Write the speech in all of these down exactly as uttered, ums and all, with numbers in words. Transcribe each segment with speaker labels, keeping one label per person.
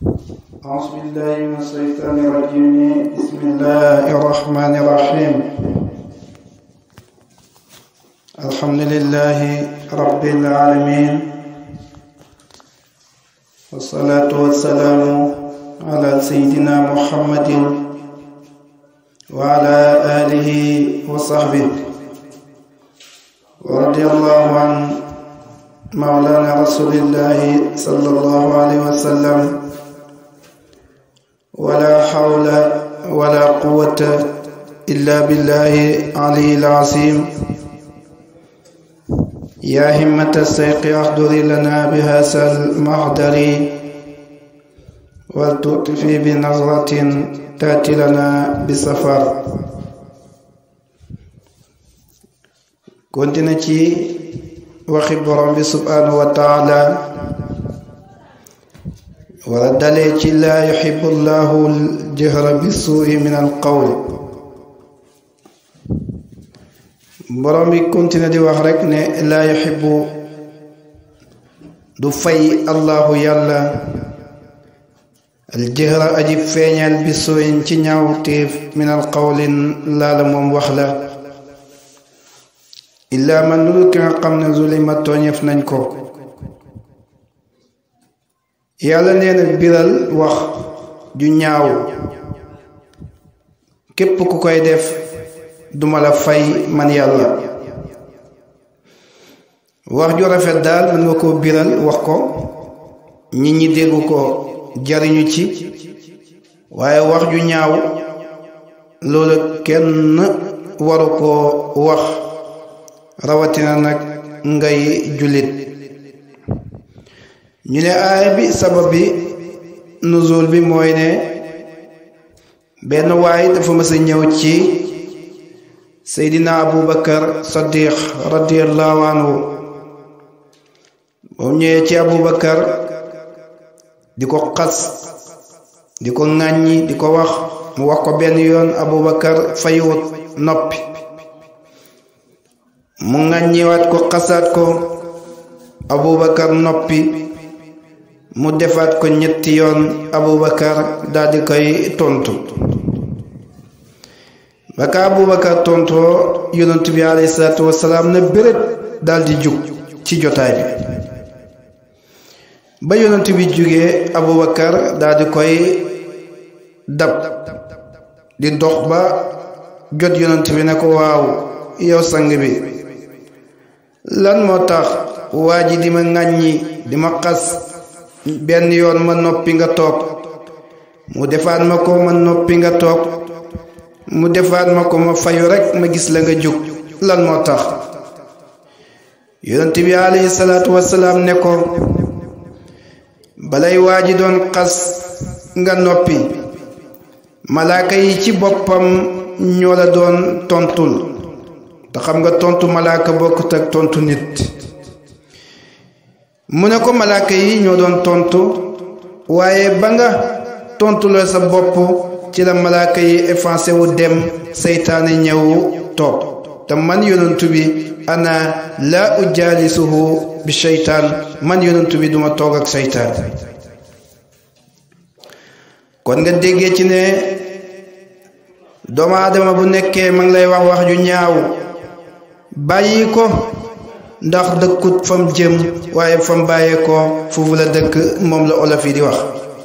Speaker 1: أعوذ بالله من الشيطان الرجيم بسم الله الرحمن الرحيم الحمد لله رب العالمين والصلاة والسلام على سيدنا محمد وعلى آله وصحبه ورضي الله عن مولانا رسول الله صلى الله عليه وسلم ولا حول ولا قوة إلا بالله العلي العظيم يا همة السيق احضري لنا بهذا المحضر ولتؤتفي بنظرة تأتي لنا بسفر. كنت نتي waxi borom bi subhanahu wa taala wala dalee ci laa yuhibbu llahu al-jahra bis-suu'i min al-qawl. borom bi continue di wax rek ne laa yuhibbu du fay allahu yàlla al-jahra aji feeñal bis-suu'i ci ñaawteef min al-qawlin laala moom wax la illaa man lu ki nga xam ne zulima tooñeef nañ ko. yàlla nee na biral wax ju ñaaw képp ku koy def duma la fay man yàlla. wax ju rafet daal mën nga koo biral wax ko nit ñi dégg ko jariñu ci, waaye wax ju ñaaw loolu kenn waru koo wax rawatina nag ngay jullit. ñu ne aaya bi sabab bi nuzul bi mooy ne benn waay dafa mës a ñëw ci Seydina Abubakar Saddiq radiyallahu anhu. moom ñëwee ci Abubakar di ko xas di ko ŋàññi di ko wax mu wax ko benn yoon Abubakar fayuwut noppi, mu ŋàññiwaat ko xasaat ko Abubakar noppi, mu defaat ko ñetti yoon Abubakar daldi koy tontu. ba ka Abubakar tontoo yonent bi alayhi salaatu wasalaam na béréb daldi jug ci jotaay bi. ba yonent bi jugee Abubakar daldi koy dab di dox ba jot yonent bi ne ko waaw yow sang bi lan moo tax waa ji di ma ŋàññi di ma xas benn yoon ma noppi nga toog, mu defaat ma ko ma noppi nga toog, mu defaat ma ko ma fayu rekk ma gis la nga jóg, lan moo tax? yonent bi alayhi salaatu wasalaam ne ko balay waa ji doon xas nga noppi, malaaka yi ci boppam ñoo la doon tontul, te xam nga tontu malaaka bokkut ak tontu nit. mu ne ko malaaka yi ñoo doon tontu, waaye ba nga tontuloo sa bopp ci la malaaka yi effacé wu dem, seytaane ñëw toog. te man yonentu bi ana la ujaalisuhu bi seytaan, man yonentu bi duma toog ak seytaan. kon nga déggee ci ne doomu aadama bu nekkee ma ngi lay wax wax ju ñaaw, bàyyi ko ndax dëkkut fam jëm, waaye fam bàyyee ko foofu la dëkk, moom la olof yi di wax.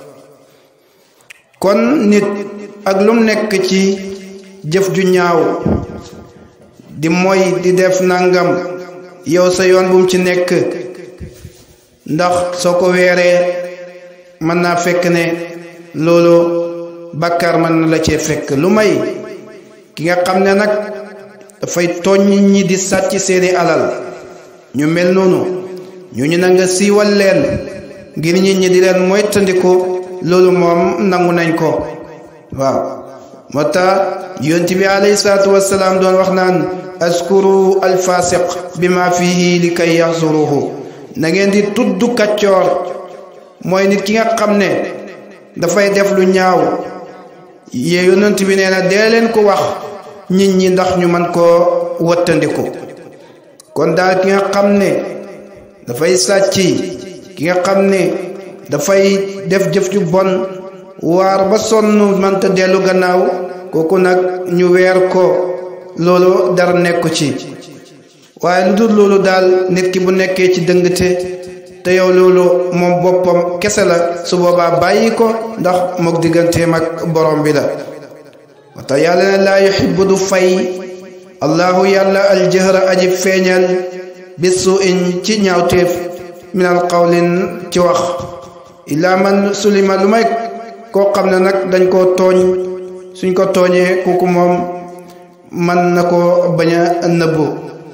Speaker 1: kon nit ak lum nekk ci jëf ju ñaaw di moy di def nangam, yow sa yoon bu mu ci nekk, ndax soo ko weeree mën naa fekk ne loolu bàkkaar mën na la cee fekk. lu may ki nga xam ne nag dafay tooñ nit ñi di sàcc seeni alal, ñu mel noonu ñu ñu na nga siiwal leen ngir nit ñi di leen moytandiku, loolu moom nangu nañ ko. waaw moo tax yonent bi alayhi salaatu wasalaam doon wax naan askuru alfasiq bima fihi li kay yaxzuruhu. na ngeen di tudd kaccoor, mooy nit ki nga xam ne dafay def lu ñaaw, yee yonent bi nee na dee leen ko wax nit ñi ndax ñu mën koo wattandiku. kon daal ki nga xam ne dafay sàcc, ki nga xam ne dafay def jëf ju bon waar ba sonn mënta dellu gannaaw kooku nag ñu weer ko loolu dara nekku ci waaye lu dul loolu daal nit ki bu nekkee ci dëngte te yow loolu moom boppam kese la su boobaa bàyyi ko ndax mook digganteem ak borom bi la wata yàlla ne laa yuhibbu du fay allahu yàlla aljahra aji feeñal bisu in ci ñaawteef min al qawlin ci wax illaa man sulima lu may koo xam ne nag dañ koo tooñ suñ ko tooñee kooku moom man na ko bañ a nëbbu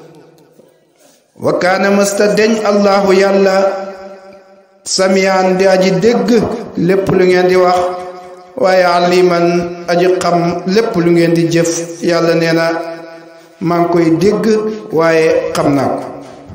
Speaker 1: wa kaana mësta deñ allahu yàlla samiyaan di aji dégg lépp lu ngeen di wax waaye aliman aji xam lépp lu ngeen di jëf yàlla nee na maa ngi koy dégg waaye xam naa ko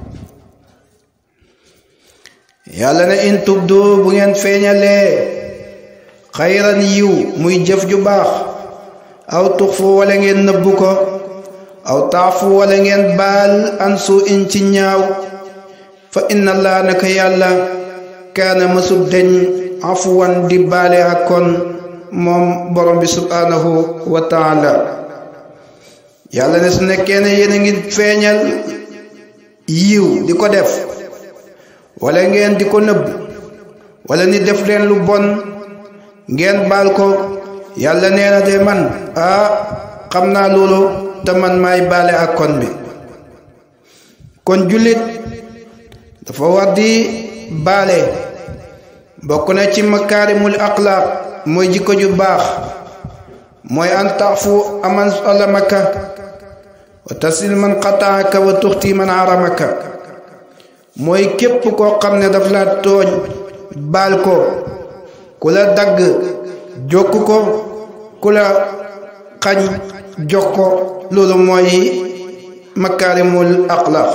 Speaker 1: yàlla ne in tubdu bu ngeen feeñalee xayran yiw muy jëf ju baax aw tuxfu wala ngeen nëbbu ko aw taafu wala ngeen baal an su in ci ñaaw fa inna allah naka yàlla kaana mësub deñ afuwan di baale ak kon moom borom bi subhanahu wa taala yàlla ne su nekkee ne yéen a ngi feeñal yiw di ko def wala ngeen di ko nëbb wala ni def leen lu bon ngeen baal ko yàlla nee na de man ah xam naa loolu te man maay baale ak kon bi kon jullit dafa war di baale bokk na ci makaarimul axlaaq mooy jikko ju baax mooy an taafu aman alamaka wa tasil man qataaka wa tuxti man haramaka mooy képp koo xam ne daf la tooñ baal ko ku la dagg jokk ko ku la xañ jox ko loolu mooy makaarimul axlaaq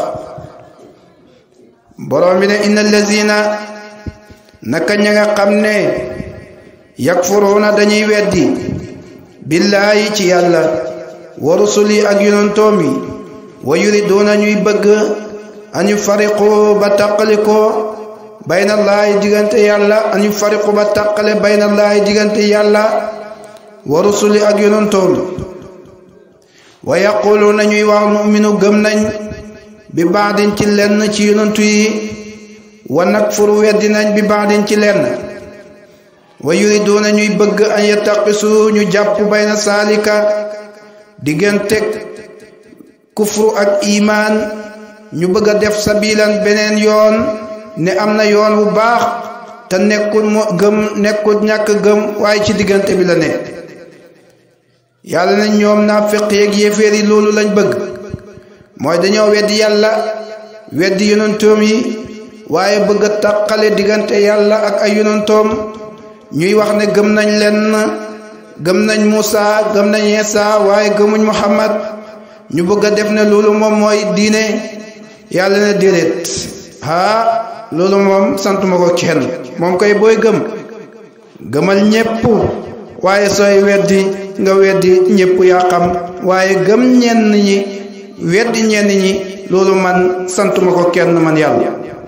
Speaker 1: borom bi ne inna allazina naka ña nga xam ne yakfuruuna dañuy weddi billaahi ci yàlla wa rusuli ak yonentoom yi wa yuriduuna ñuy bëgg an yufariqu ba tàqalikoo baynallaahi diggante yàlla an yufariqu ba tàqale baynallaahi diggante yàlla wa rusuli ak yonentoom wa yaquluuna ñuy wax nu'minu gëm nañ bi baadin ci lenn ci yonentu yi wa nakfuru weddi nañ bi baadin ci lenn wa yuriduuna ñuy bëgg an yattaqisu ñu jàpp bayna saalika diggante kufru ak imaan ñu bëgg a def sabilan beneen yoon ne am na yoon bu baax te nekkul mo gëm nekkul ñàkk gëm waaye ci diggante bi la ne yàlla na ñoom naafiq yeeg yéeféer yi loolu lañ bëgg mooy dañoo weddi yàlla weddi yonentoom yi waaye bëgg a tàqale diggante yàlla ak ay yonentoom ñuy wax ne gëm nañ leen gëm nañ Muusa gëm nañ Iisa waaye gëmuñ Muhammad ñu bëgg a def ne loolu moom mooy diine yàlla na déedéet haa loolu moom santuma ko kenn moom koy booy gëm gëmal ñépp waaye sooy weddi nga weddi ñépp yaa xam waaye gëm ñenn ñi weddi ñenn ñi loolu man santuma ko kenn man yàlla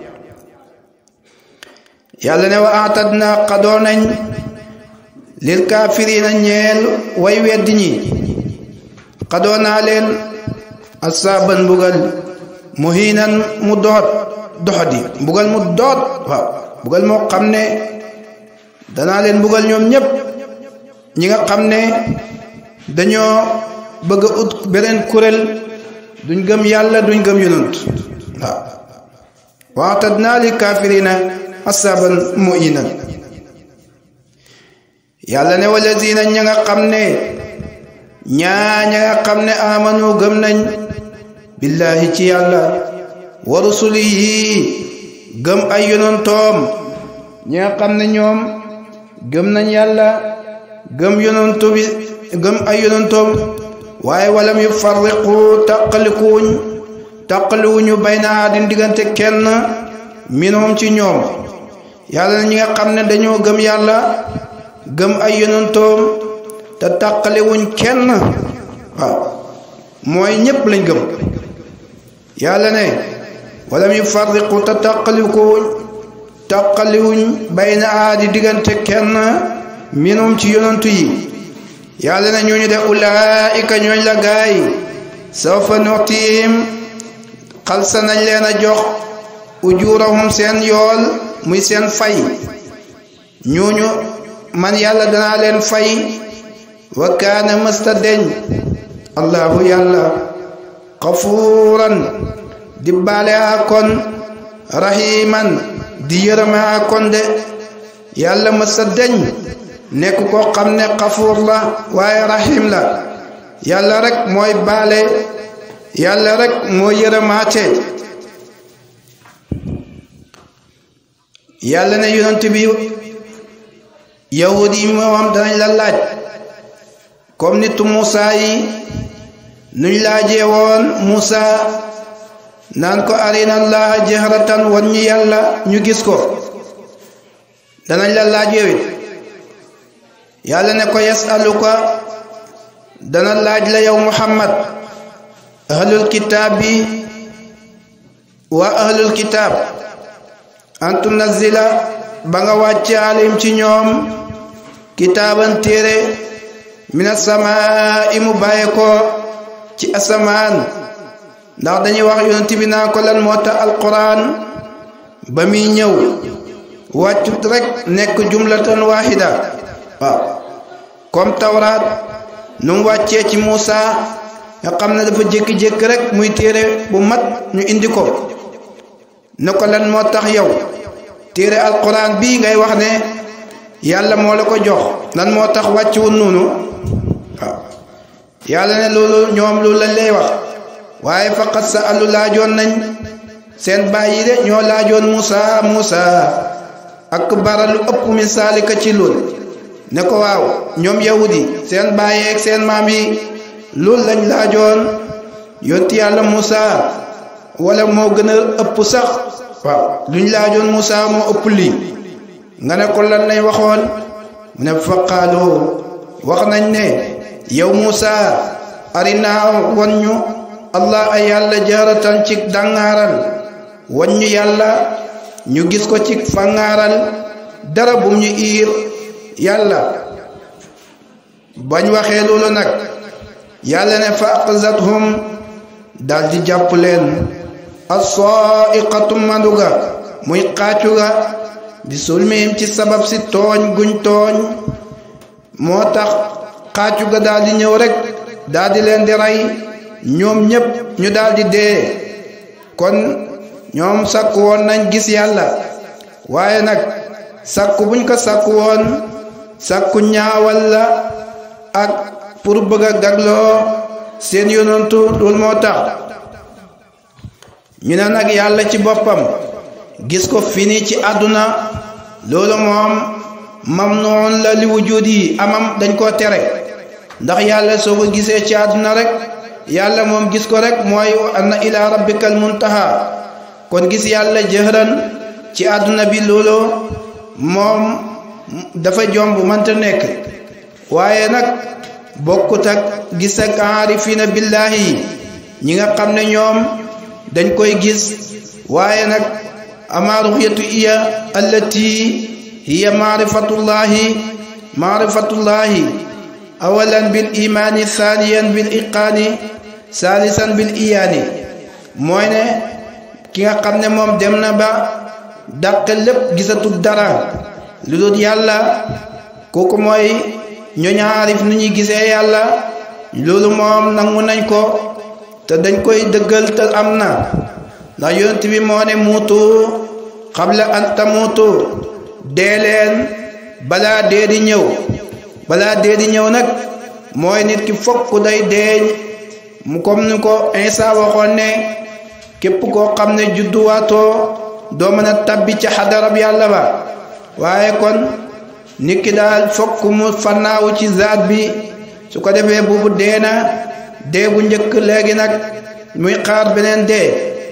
Speaker 1: yàlla ne wa atadna xadoo nañ lil kaafiriina ñeel way weddi ñi xadoo naa leen asaaban mbugal muhiinan mu doot doxadi mbugal mu doot waaw mbugal moo xam ne danaa leen mbugal ñoom ñépp ñi nga xam ne dañoo bëgg a ut beneen kuréel duñ gëm yàlla duñ gëm yonent waaw wa atadna lil kaafiriina asaaban muhiinan yàlla ne walazina ña nga xam ne ñaa ña nga xam ne amanu gëm nañ billahi ci yàlla wa rusulihi gëm ay yonentoom ñi nga xam ne ñoom gëm nañ yàlla gëm yonentu bi gëm ay yonentoom waaye walam yu farriqu tàqalikuwuñ tàqaliwuñu bayna ahadin diggante kenn minhum ci ñoom yàlla na ñi nga xam ne dañoo gëm yàlla gëm ay yonentoom te tàqaliwuñ kenn waaw mooy ñépp lañ gëm yàlla ne walam yu farriqu te tàqalikuwuñ taqaliwuñ bayna aadi diggante kenn minum ci yonantu yi yàlla na ñooñu de ulaika ñooñ la gaay sawfa nu'tihim xalsa nañ leen a jox ujurahum seen yool muy seen fay ñooñu man yàlla danaa leen fay wa kaana mësta deñ allahu yàlla xafuuran di baale a kon rahiman di yërëme a kon de yàlla mësta deñ nekk ko xam ne xafuur la waaye rahim la yàlla rek mooy baale yàlla rek mooy yërëmaate yàlla ne yonent bi yahudi yi moom danañ la laaj comme nitu Musa yi nuñ laajee woon Musa naan ko arina allaha jahratan wan ñu yàlla ñu gis ko danañ la laaj yowit yàlla ne ko yasaluka dana laaj la yow Muhammad ahlul kitaab bi wa ahlul kitaab an tunazila ba nga wàcce alim ci ñoom kitaaban téere mina samaa mu bàyyi ko ci asamaan ndax dañuy wax yonent bi naa ko lan moo tax alquran ba muy ñëw wàccut rek nekk jumlatan wahida waaw comme tawraat nu mu wàccee ci Muusa nga xam ne dafa jékki-jékki rek muy téere bu mat ñu indi ko ne ko lan moo tax yow téere alquran bii ngay wax ne yàlla moo la ko jox lan moo tax wàccuwul noonu waaw yàlla ne loolu ñoom loolu lañ lay wax waaye faqat sa allu laajoon nañ seen bàyyi de ñoo laajoon Muusa Muusa ak bara lu ëpp min saalika ci lool ne ko waaw ñoom yahudi seen bàyyi ak seen maam yi loolu lañ laajoon yonti yàlla Muusa wala moo gën a ëpp sax waaw luñ laajoon Muusa moo ëpp lii nga ne ko lan lañ waxoon mu ne faqaalu wax nañ ne yow Muusa arinaa wan ñu allah ay yàlla jaaratan ci dangaaral wan ñu yàlla ñu gis ko ci fangaaral dara bum ñu iir yàlla bañ waxee loolu nag yàlla ne fa aqzathum dal di jàpp leen as-sa'iqatu manduga muy xaacu ga bi sulmihim ci sabab si tooñ guñ tooñ moo tax xaacu ga daal di ñëw rek daal di leen di rey ñoom ñépp ñu daal di dee kon ñoom sàkku woon nañ gis yàlla waaye nag sàkku buñ ko sàkku woon sàkku ñaawal la ak pour bëgg a gagloo seen yonantu loolu moo tax ñu ne nag yàlla ci boppam gis ko fini ci àdduna loolu moom mamnuun la li wujud yi amam dañ koo tere ndax yàlla soo ko gisee ci àdduna rek yàlla moom gis ko rek mooy anna ila rabbikal muntaha kon gis yàlla jëhran ci àdduna bi loolu moom dafa jomb mënta nekk waaye nag bokkut ak gis ak aarifina billahi ñi nga xam ne ñoom dañ koy gis waaye nag ama ru'yatu iya allati hiya maarifatullahi maarifatullahi awalan bil imaani thaniyan bil iqaani salisan bil iyaani mooy ne ki nga xam ne moom dem na ba dàq lépp gisatul dara lu dul yàlla kooku mooy ñooñu aarif nu ñuy gisee yàlla loolu moom nangu nañ ko te dañ koy dëggal te am na ndax yonent bi moo ne muutu xabla an tamuutu dee leen balaa dee di ñëw balaa dee di ñëw nag mooy nit ki fokk day deeñ mu comme ni ko Isa waxoon ne képp koo xam ne judduwaatoo doo mën a tabbi ci xadarab yàlla ba waaye kon nit ki daal fokk mu fannaawu ci zaat bi su ko defee buubu dee na dee bu njëkk léegi nag muy xaar beneen dee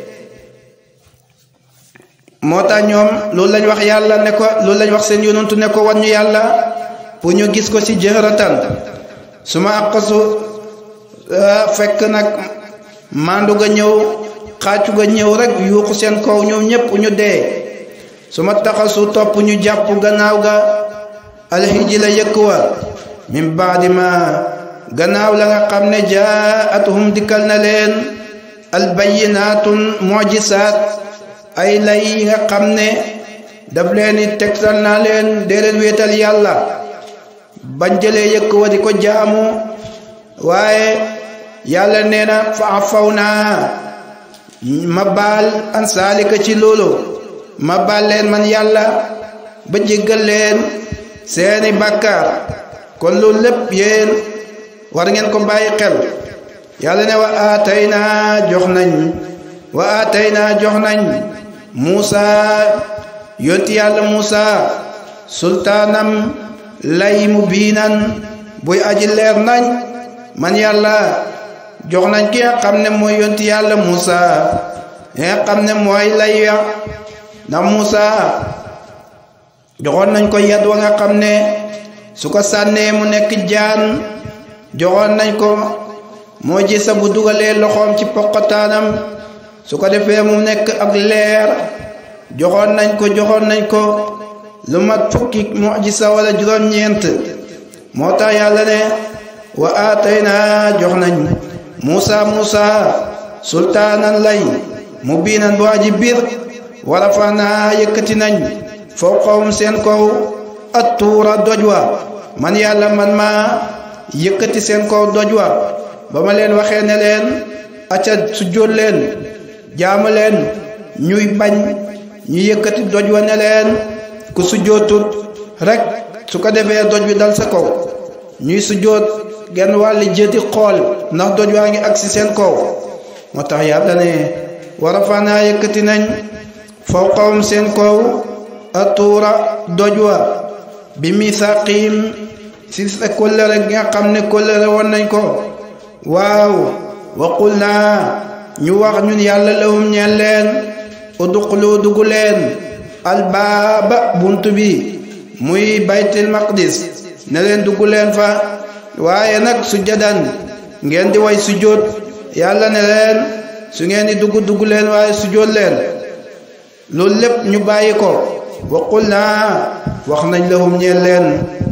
Speaker 1: moo tax ñoom loolu lañ wax yàlla ne ko loolu lañ wax seen yonantu ne ko wan ñu yàlla pour ñu gis ko ci jëhratan su ma aqasu fekk nag mandu ga ñëw xaacu ga ñëw rek yuuxu seen kaw ñoom ñépp ñu dee suma taxasu topp ñu jàpp gannaaw ga alxiji la yëkk wa min baadi ma gannaaw la nga xam ne jaatuhum dikkal na leen albayinaatun mujisaat ay lay yi nga xam ne daf leen i tegtal naa leen dee leen wéetal yàlla bañ jëlee yëkk wa di ko jaamu waaye yàlla nee na fa afaw naa ma baal an saalika ci loolu ma baal leen man yàlla ba jéggal leen seeni bàkkaar kon loolu lépp yéen war ngeen ko bàyyi xel yàlla ne wa aatayna jox nañ wa aatayna jox nañ Muusa yonti yàlla Muusa sultaanam lay mu biinan buy aji leer nañ man yàlla jox nañ ki nga xam ne mooy yonti yàlla Muusa nga xam ne mooy lay ya ndax Muusa joxoon nañ ko yad wa nga xam ne su ko sànnee mu nekk jaan joxoon nañ ko moo ji sa bu dugalee loxoom ci poqataanam su ko defee mu nekk ak leer joxoon nañ ko joxoon nañ ko lu mat fukki mujisa wala juróom-ñeent moo tax yàlla ne wa aatayna jox nañ Muusa Muusa sultaanan lay mu biinan bu aji biir wa rafanaa yëkkati nañ fawqahum seen kaw at-tuura doj wa man yàlla man ma yëkkati seen kaw doj wa ba ma leen waxee ne leen acca sujjóot leen jaamu leen ñuy bañ ñu yëkkati doj wa ne leen ku sujjóotut rek su ko defee doj bi dal sa kaw ñuy sujjóot genn wàlli jëti xool ndax doj waa ngi agsi seen kaw moo tax yàlla ne wa rafanaa yëkkati nañ fawqahum seen kaw atuura doj wa bi misaaqihim si sa kóllëre gi nga xam ne kóllëre woon nañ ko waaw wa qulnaa ñu wax ñun yàlla lahum ñeen leen udxulu dugg leen albaaba bunt bi muy baytil maqdis ne leen dugg leen fa waaye nag sujjadan ngeen di way sujjóot yàlla ne leen su ngeen di dugg dugg leen waaye sujjóot leen loolu lépp ñu bàyyi ko wa qulnaa wax nañ lahum ñeen leen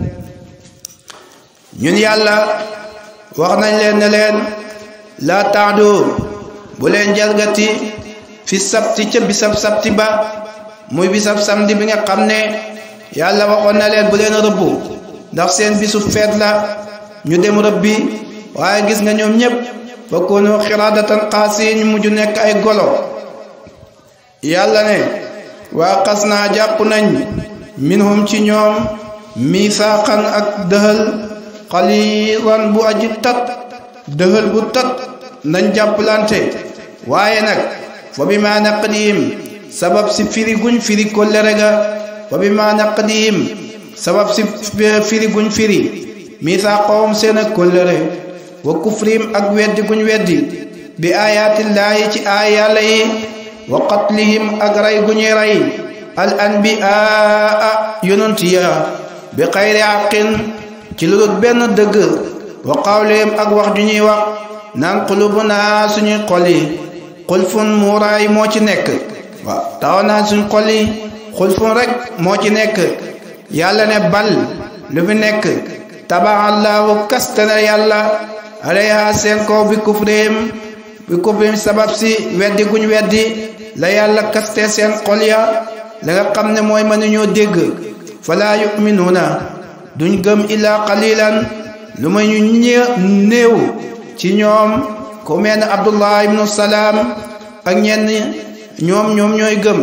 Speaker 1: ñun yàlla wax nañ leen ne leen laa taadu bu leen jalgati fi sabti ca bisab sabti ba muy bisab samedi bi nga xam ne yàlla waxoon na leen bu leen rëbbu ndax seen bisu feet la ñu dem rëbbi waaye gis nga ñoom ñépp fa koonu xiradatan xaasi ñu mujj nekk ay golo yàlla ne waa xas naa jàpp nañ minhum ci ñoom misaaqan ak dëhël xaliran bu aji tat dëhël bu tat nañ jàpplante waaye nag fa bi ma naqdihim sabab si firi guñ firi kollere ga fa bi ma naqdihim sabab si firi guñ firi misaaqahum seen ak kollere wa kufrihim ak weddi guñ weddi bi ayaatillaahi ci aay yàlla yi wa qatlihim ak ray guñuy ray al anbiyaa yonantiya bi xayri àqin ci lu dul benn dëgg wa qawlihim ak wax ju ñuy wax naan qulubuna suñuy xol yi xulfun muuraay moo ci nekk waaw taxaw naan suñ xol yi xulfun rek moo ci nekk yàlla ne bal lu fi nekk tabaxallaahu kastana yàlla alayha seen kaw bi kufrihim bi kufrihim sabab si weddi guñ weddi la yàlla kaste seen xol ya la nga xam ne mooy mënuñoo dégg falaa yuminuuna duñ gëm illaa qalilan lu may ñu néew ci ñoom ku mel ne Abdullah ibnu Salaam ak ñenn ñoom ñoom ñooy gëm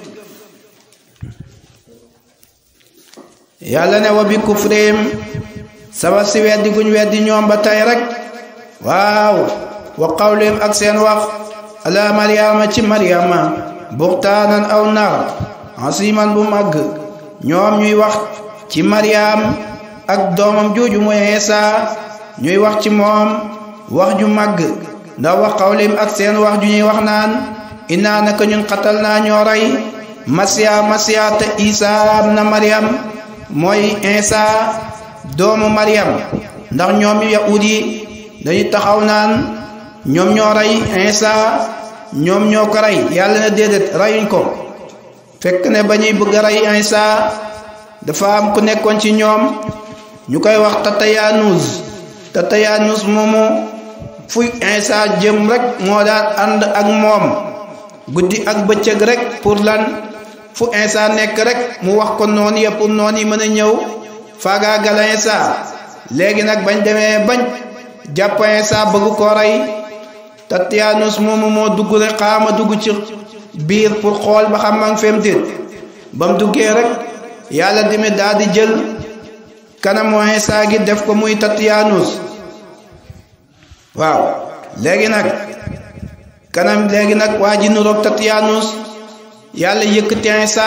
Speaker 1: yàlla ne wa bi kufrihim sabab si weddi guñ weddi ñoom ba tey rek waaw wa qawlihim ak seen wax ala Maryama ci Maryama buxtaanan aw nar asiman bu màgg ñoom ñuy wax ci Maryam ak doomam jooju mooy Isa ñuy wax ci moom wax ju màgg ndax wax qawlihim ak seen wax ju ñuy wax naan inaa naka ñun xatal naa ñoo rey masiya masiya te Isa na Maryam mooy Isa doomu Maryam ndax ñoom yahud yi dañuy taxaw naan ñoom ñoo rey Isa ñoom ñoo ko rey yàlla na déedéet reyuñ ko fekk ne ba ñuy bëgg a rey Isa dafa am ku nekkoon ci ñoom ñu koy wax Tatayanus Tatayanus moomu fu Isa jëm rek moo daan ànd ak moom guddi ak bëccëg rek pour lan fu Isa nekk rek mu wax ko noonu ya pour noonu yi mën a ñëw faagaagal Isa léegi nag bañ demee bañ jàpp Isa bëgg ko rey Tatayanus moomu moo dugg rek xaama dugg ci biir pour xool ba xam mang fem déet ba mu duggee rek yàlla dimi daal di jël kanamu Isa gi def ko muy Tatayanus waaw léegi nag kanam léegi nag waa ji nuroog Tatayanus yàlla yëkkati Isa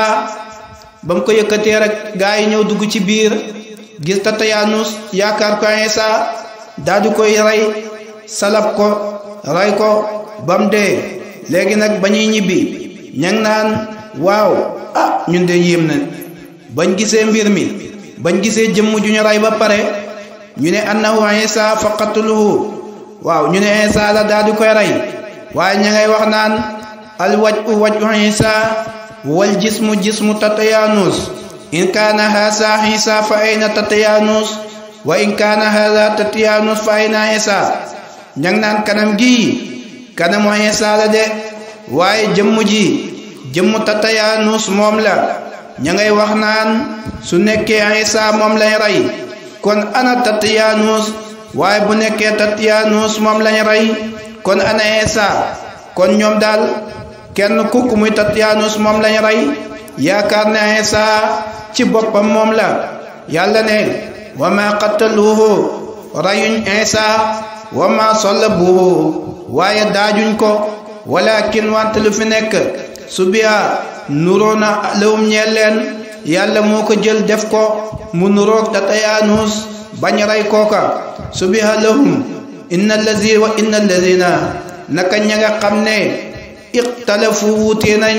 Speaker 1: ba mu ko yëkkatee rek gaa yi ñëw dugg ci biir gis Tatayanus yaakaar ko Isa daal di koy rey salab ko rey ko ba mu dee léegi nag ba ñuy ñibbi ñang naan waaw ah ñun de yéem na bañ gisee mbir mi bañ gisee jëmm ju ñu rey ba pare ñu ne annahu Isa faqatuluhu waaw ñu ne Isa la daal di koy rey waaye ña ngay wax naan al wajhu wajhu Isa wal jismu jismu Tatayanus in kaana haza Isa fa ayna Tatayanus wa in kaana haza Tatayanus fa ayna Isa ñang naan kanam gi kanamu Isa la de waaye jëmm ji jëmmu Tatayanus moom la ña ngay wax naan su nekkee Isa moom lañ rey kon ana Tatayanus waaye bu nekkee Tatayanus moom lañ rey kon ana Isa kon ñoom daal kenn kukk muy Tatayanus moom lañ rey yaakaar ne Isa ci boppam moom la yàlla ne wa ma qataluhu rayuñ Isa wa ma sallabuhu waaye daajuñ ko walakin wante lu fi nekk subiha nuroona lawum ñeel leen yàlla moo ko jël def ko mu nuroog Tatayanus bañ rey kooka subiha lahum inna allazi wa inna allazina naka ña nga xam ne ixtalafu wuute nañ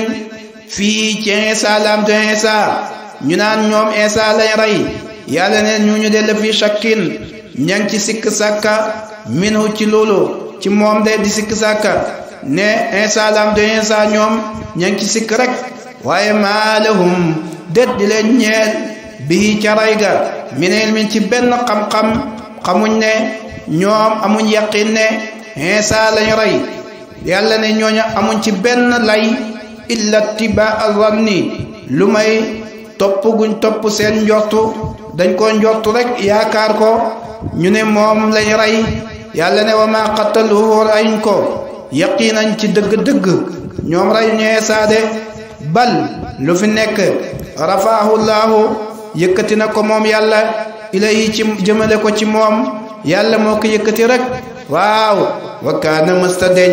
Speaker 1: fii ci Isa lam to Isa ñu naan ñoom Isa lañ rey yàlla ne ñu ñu de la fi shakkin ña ngi ci sikk sàkka minhu ci loolu ci moom de di sikk sàkka ne Isa lam to Isa ñoom ña ngi ci sikk rek waaye maa lahum det di leen ñeel bii ca rey ga mineel min ci benn xam-xam xamuñ ne ñoom amuñ yaqin ne Isa lañ rey yàlla ne ñooñu amuñ ci benn lay illa tibaa zanni lu may topp guñ topp seen njortu dañ ko njortu rek yaakaar ko ñu ne moom lañ rey yàlla ne wa ma qataluhu reyuñ ko yaqiinañ ci dëgg-dëgg ñoom reyuñu Isa de bal lu fi nekk rafaahu llaahu yëkkati na ko moom yàlla ilayhi ci jëmale ko ci moom yàlla moo ko yëkkati rek waaw wa kaana mësta deñ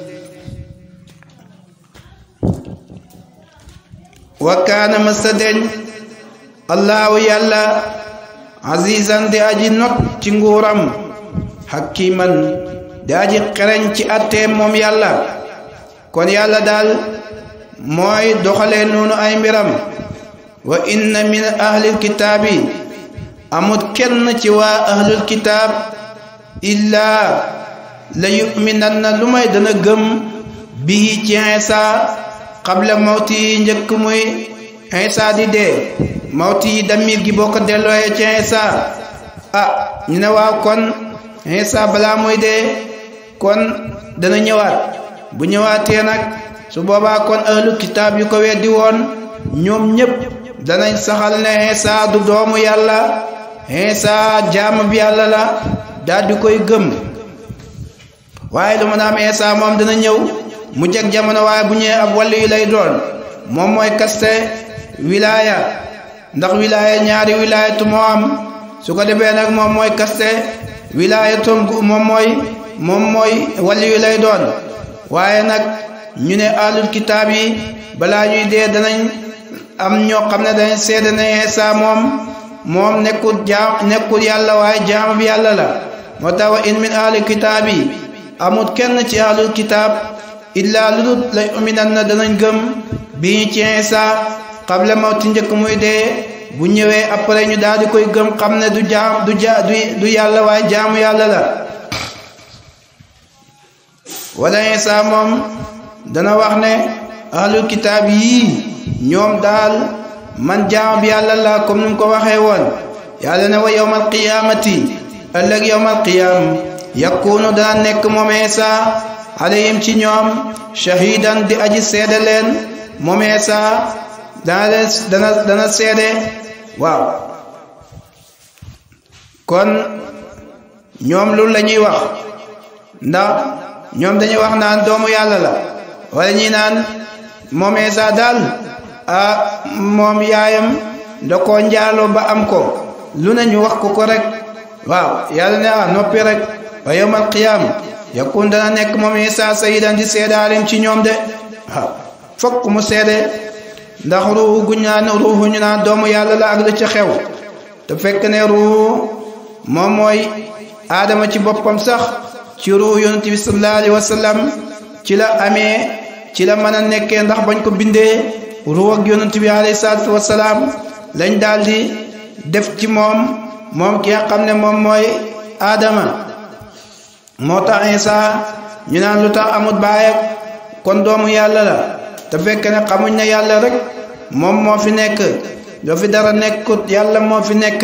Speaker 1: wa kaana mësta deñ allahu yàlla azizan di aji not ci nguuram hakiman di aji xereñ ci atteem moom yàlla kon yàlla daal mooy doxalee noonu ay mbiram wa inna min ahlil kitaabi amut kenn ci waa ahlul kitaab illaa la yu'minanna lu may dana gëm bihi ci Isa qabla mawti yi njëkk muy Isa di dee mawti yi damir gi boo ko dellooyee ci Isa ah ñu ne waaw kon Isa balaa muy dee kon dana ñëwaat bu ñëwaatee nag su boobaa kon ahlu kitaab yu ko weddi woon ñoom ñépp danañ saxal ne Isa du doomu yàlla Isa jaamu bi yàlla la daal di koy gëm waaye lu mën a am Isa moom dana ñëw mu jeg jamono waaye bu ñëwee ab wàllu yi lay doon moom mooy kaste wilaaya ndax wilaaya ñaari wilaayatu moo am su ko defee nag moom mooy kaste wilaayatu moom mooy moom mooy wàllu yi lay doon waaye nag ñu ne ahlul kitaab yi balaa ñuy dee danañ am ñoo xam ne dañ seede ne Isa moom moom nekkul jaam nekkul yàlla waaye jaam bi yàlla la moo tax wa in min ahlil kitaab yi amut kenn ci ahlul kitaab illaa lu dul la uminan na danañ gëm bii ci Isa qabla mawti njëkk muy dee bu ñëwee après ñu daal di koy gëm xam ne du jaam du ja du yàlla waaye jaamu yàlla la wala Isa moom dana wax ne ahlul kitaab yi ñoom daal man jaam bi yàlla la comme ni mu ko waxee woon yàlla ne wa yawmal qiyaamati ëllëg yawmal qiyaam yakunu dana nekk moom Isa alayhim ci ñoom shahidan di aji seede leen moom Isa dana leen dana dana seede waaw kon ñoom loolu la ñuy wax ndax ñoom dañuy wax naan doomu yàlla la wala ñi naan moom Isa daal ah moom yaayam da koo njaaloo ba am ko lu ne ñu wax ko ko rek waaw yàlla ne ah noppi rek wa yawmal qiyaam yakun dana nekk moom Isa sayidan di seedaalim ci ñoom de waaw fokk mu seede ndax ruuhu gu ñaan ruuhu ñu naan doomu yàlla la ak la ca xew te fekk ne ruuhu moom mooy aadama ci boppam sax ci ruuhu yonent bi sallallahu alayhi wa sallam ci la amee ci la mën a nekkee ndax bañ ko bindee ruuhu ak yonent bi alayhi salaatu wa salaam lañ daal di def ci moom moom ki nga xam ne moom mooy aadama moo tax Isa ñu naan lu tax amut baay kon doomu yàlla la te fekk ne xamuñ ne yàlla rek moom moo fi nekk doo fi dara nekkut yàlla moo fi nekk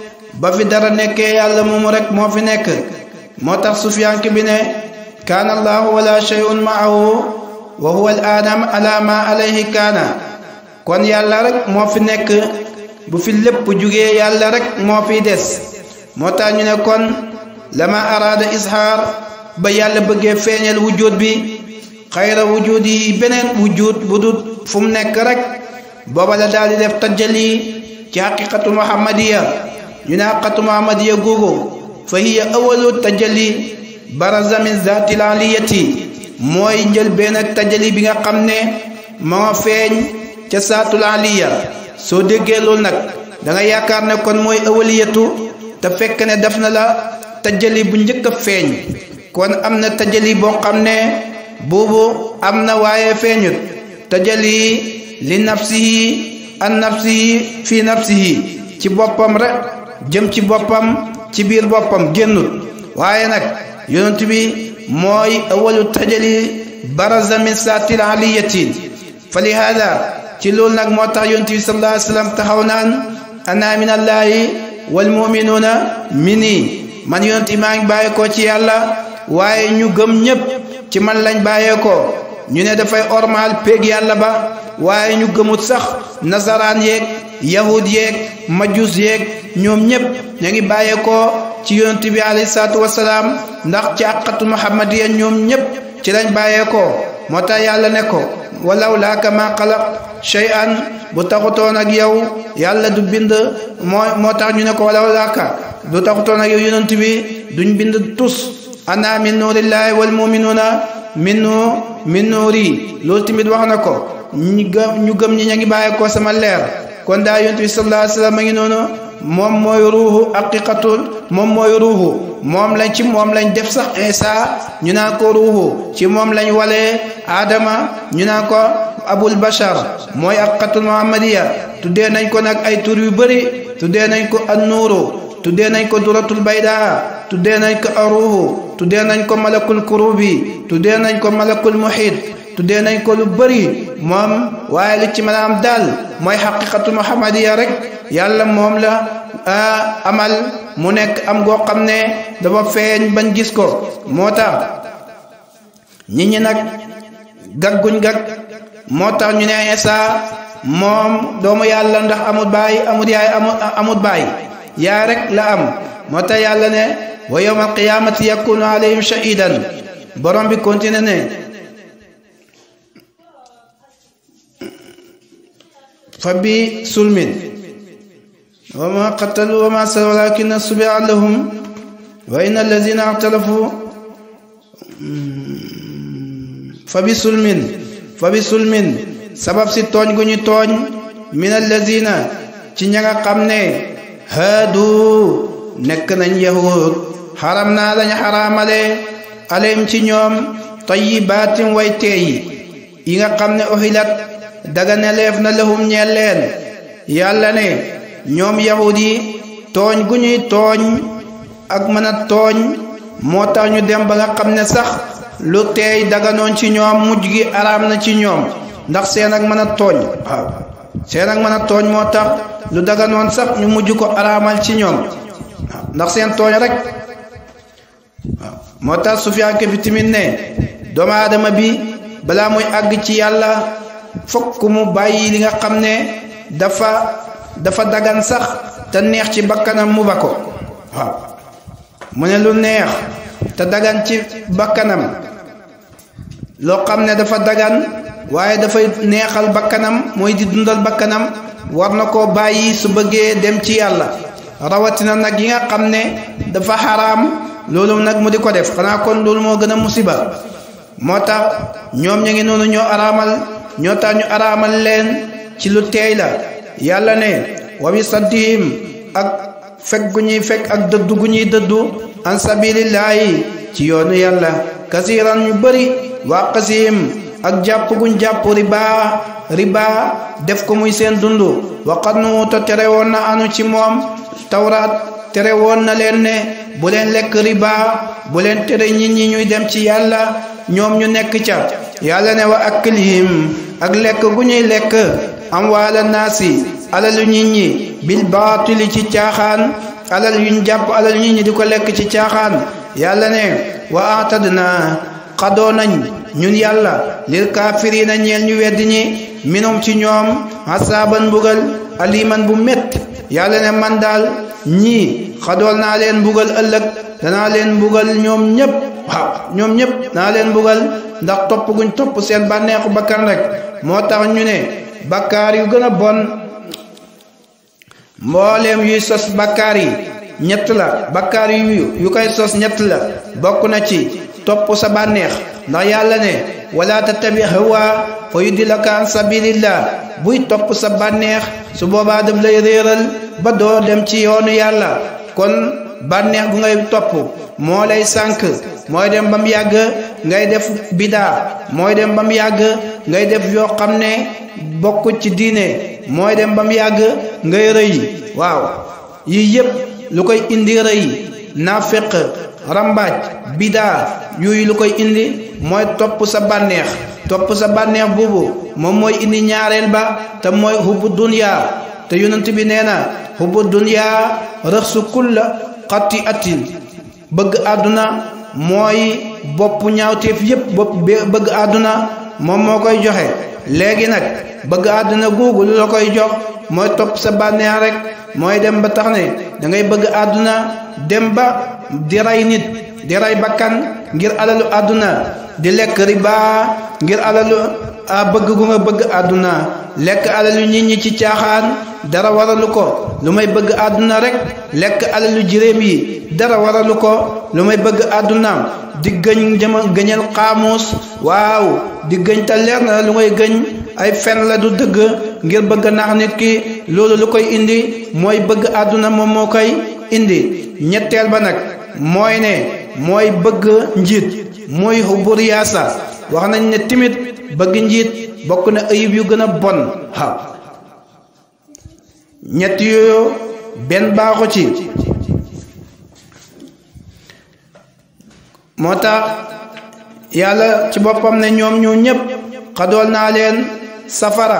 Speaker 1: ba fi dara nekkee yàlla moomu rek moo fi nekk moo tax sufiyanke bi ne kaana allahu wala shay'un ma'ahu wa huwa al-adam ala ma alayhi kaana kon yàlla rek moo fi nekk bu fi lépp jugee yàlla rek moo fiy des moo tax ñu ne kon lama araada ishaar ba yàlla bëggee feeñal wujud bi xayra wujud yi beneen wujud bu dul fu mu nekk rek booba la daal di def tajali ci haqiqatu muhammadiya ñu ne haqiqatu muhammadiya googu fa hiya awalu tajali baraza min zaatil aliyati mooy njël benn ak tajali bi nga xam ne moo feeñ ca saatul aliya soo déggee loolu nag da nga yaakaar ne kon mooy awaliyatu te fekk ne def na la tajali bu njëkk a feeñ kon am na tajali boo xam ne boobu am na waaye feeñut tajali li nafsihi an nafsihi fi nafsihi ci boppam rek jëm ci boppam ci biir boppam génnut waaye nag yonent bi mooy awalu tajali baraza min saatil aliyati fa li hada ci loolu nag moo tax yonent bi sallallahu alayhi wa sallam taxaw naan ana min allahi wal muminuuna mini man yonent maa ngi bàyyeekoo ci yàlla waaye ñu gëm ñëpp ci man lañ bàyyeekoo ñu ne dafay ormal péeg yàlla ba waaye ñu gëmut sax nasaraan yeeg yahud yeeg majus yeeg ñoom ñëpp ña ngi bàyyeekoo ci yonent bi alayhi salaatu wasalaam ndax ci àqatu muhammadiya ñoom ñëpp ci lañ bàyyeekoo moo tax yàlla ne ko walaw laaka ma xalaq shay'an bu taxutoon ak yow yàlla du bind moo moo tax ñu ne ko walaw laaka du taxutoon ak yow yonent bi duñ bind tus ana min nuurillahi wal muminuuna min nu min nuuri loolu tamit wax na ko ñu gëm ñu gëm ñi ña ngi bàyyeekoo sama leer kon daa yonent bi sallallahu alayhi wa sallam ma ngi noonu moom mooy ruuhu haqiqatul moom mooy ruuhu moom lañ ci moom lañ def sax Isa ñu naan ko ruuhu ci moom lañ walee Adama ñu naan ko abul bashar mooy haqiqatul muhammadiya tuddee nañ ko nag ay tur yu bëri tuddee nañ ko an-nuuru tuddee nañ ko duratul baydaa tuddee nañ ko aruuhu tuddee nañ ko malakul kurubi tuddee nañ ko malakul muhit tuddee nañ ko lu bëri moom waaye li ci mën a am daal mooy haqiqatu muhammadiya rek yàlla moom la amal mu nekk am goo xam ne dafa feeñ bañ gis ko moo tax nit ñi nag gagguñ gag moo tax ñu ne Isa moom doomu yàlla ndax amut baay amut yaay amut baay yaa rek la am moo tax yàlla ne wa yawmal qiyaamati yakunu alayhim shahidan borom bi continue ne fa bi sulmin wa ma qatalu wa ma salabu walakinna subiha lahum wa inna allazina ixtalafu fa bi sulmin fa bi sulmin sabab si tooñ gu ñu tooñ min allazina ci ña nga xam ne haadu nekk nañ yahud xaram naa lañ xaraamale alayhim ci ñoom tayyibaatin way teey yi nga xam ne uhilat daga neleef na lahum ñeel leen yàlla ne ñoom yahud yi tooñ gu ñuy tooñ ak mën a tooñ moo tax ñu dem ba nga xam ne sax lu teey daganoon ci ñoom mujj gi araam na ci ñoom ndax seen ak mën a tooñ waaw seen ak mën a tooñ moo tax lu daganoon sax ñu mujj ko araamal ci ñoom waaw ndax seen tooñ rek waaw moo tax Sufyaan fi timit ne doomu aadama bi balaa muy àgg ci yàlla fokk mu bàyyi li nga xam ne dafa dafa dagan sax te neex ci bakkanam mu ba ko waaw mu ne lu neex te dagan ci bakkanam loo xam ne dafa dagan waaye dafay neexal bakkanam mooy di dundal bakkanam war na koo bàyyi su bëggee dem ci yàlla rawatina nag yi nga xam ne dafa xaraam loolu nag mu di ko def xanaa kon loolu moo gën a musiba moo tax ñoom ñu ngi noonu ñoo araamal ñoo tax ñu araamal leen ci lu teey la yàlla ne wa bi saddihim ak fekk gu ñuy fekk ak dëddu gu ñuy dëddu an sabilillahi ci yoonu yàlla kasiran ñu bëri waa qasihim ak jàpp guñ jàpp riba riba def ko muy seen dundu waqat nu te tere woon na anu ci moom tawraat tere woon na leen ne bu leen lekk riba bu leen tere nit ñi ñuy dem ci yàlla ñoom ñu nekk ca yàlla ne wa aklihim ak lekk gu ñuy lekk amwaala naasi alalu nit ñi bil baatili ci caaxaan alal yuñ jàpp alal nit ñi di ko lekk ci caaxaan yàlla ne wa atadna xadoo nañ ñun yàlla lil kaafiriina ñeel ñu wedd ñi minum ci ñoom asaaban mbugal aliman bu métti yàlla ne man daal ñii xadool naa leen mbugal ëllëg danaa leen mbugal ñoom ñëpp waaw ñoom ñëpp danaa leen mbugal ndax topp guñ topp seen bànneexu bakkan rek moo tax ñu ne bakkaar yu gën a bon mbooleem yuy sos bakkaar yi ñett la bakkaar yu yu koy sos ñett la bokk na ci topp sa bànneex ndax yàlla ne wala tattabi hawa fa yudillaka an sabilillah buy topp sa bànneex su boobaa daf lay réeral ba doo dem ci yoonu yàlla kon bànneex gu ngay topp moo lay sànk mooy dem ba mu yàgg ngay def bidaa mooy dem ba mu yàgg ngay def yoo xam ne bokk ci diine mooy dem ba mu yàgg ngay rëy waaw yii yépp lu koy indi rëy naafeq rambaaj bidaa yooyu lu koy indi mooy topp sa bànneex topp sa bànneex boobu moom mooy indi ñaareel ba te mooy hubbu dunya te yonent bi nee na hubbu dunya rëxsu kulla xatti atin bëgg àdduna mooy bopp ñaawteef yépp bopp bëgg àdduna moom moo koy joxe léegi nag bëgg àdduna googu lu la koy jox mooy topp sa bànneex rek mooy dem ba tax ne da ngay bëgg àdduna dem ba di rey nit di rey bakkan ngir alalu àdduna di lekk riba ngir alalu a bëgg gu nga bëgg àdduna lekk alalu nit ñi ci caaxaan dara waralu ko lu may bëgg àdduna rek lekk alalu jiréem yi dara waralu ko lu may bëgg àdduna di gëñ jëma gëñal xaamuus waaw di gëñ ta leer na lu ngay gëñ ay fen la du dëgg ngir bëgg naax nit ki loolu lu koy indi mooy bëgg àdduna moom moo koy indi ñetteel ba nag mooy ne mooy bëgg njiit mooy hubbu riyaasa wax nañ ne timit bëgg njiit bokk na ayib yu gën a bon waaw ñett yooyu benn baaxu ci moo tax yàlla ci boppam ne ñoom ñu ñëpp xadool naa leen safara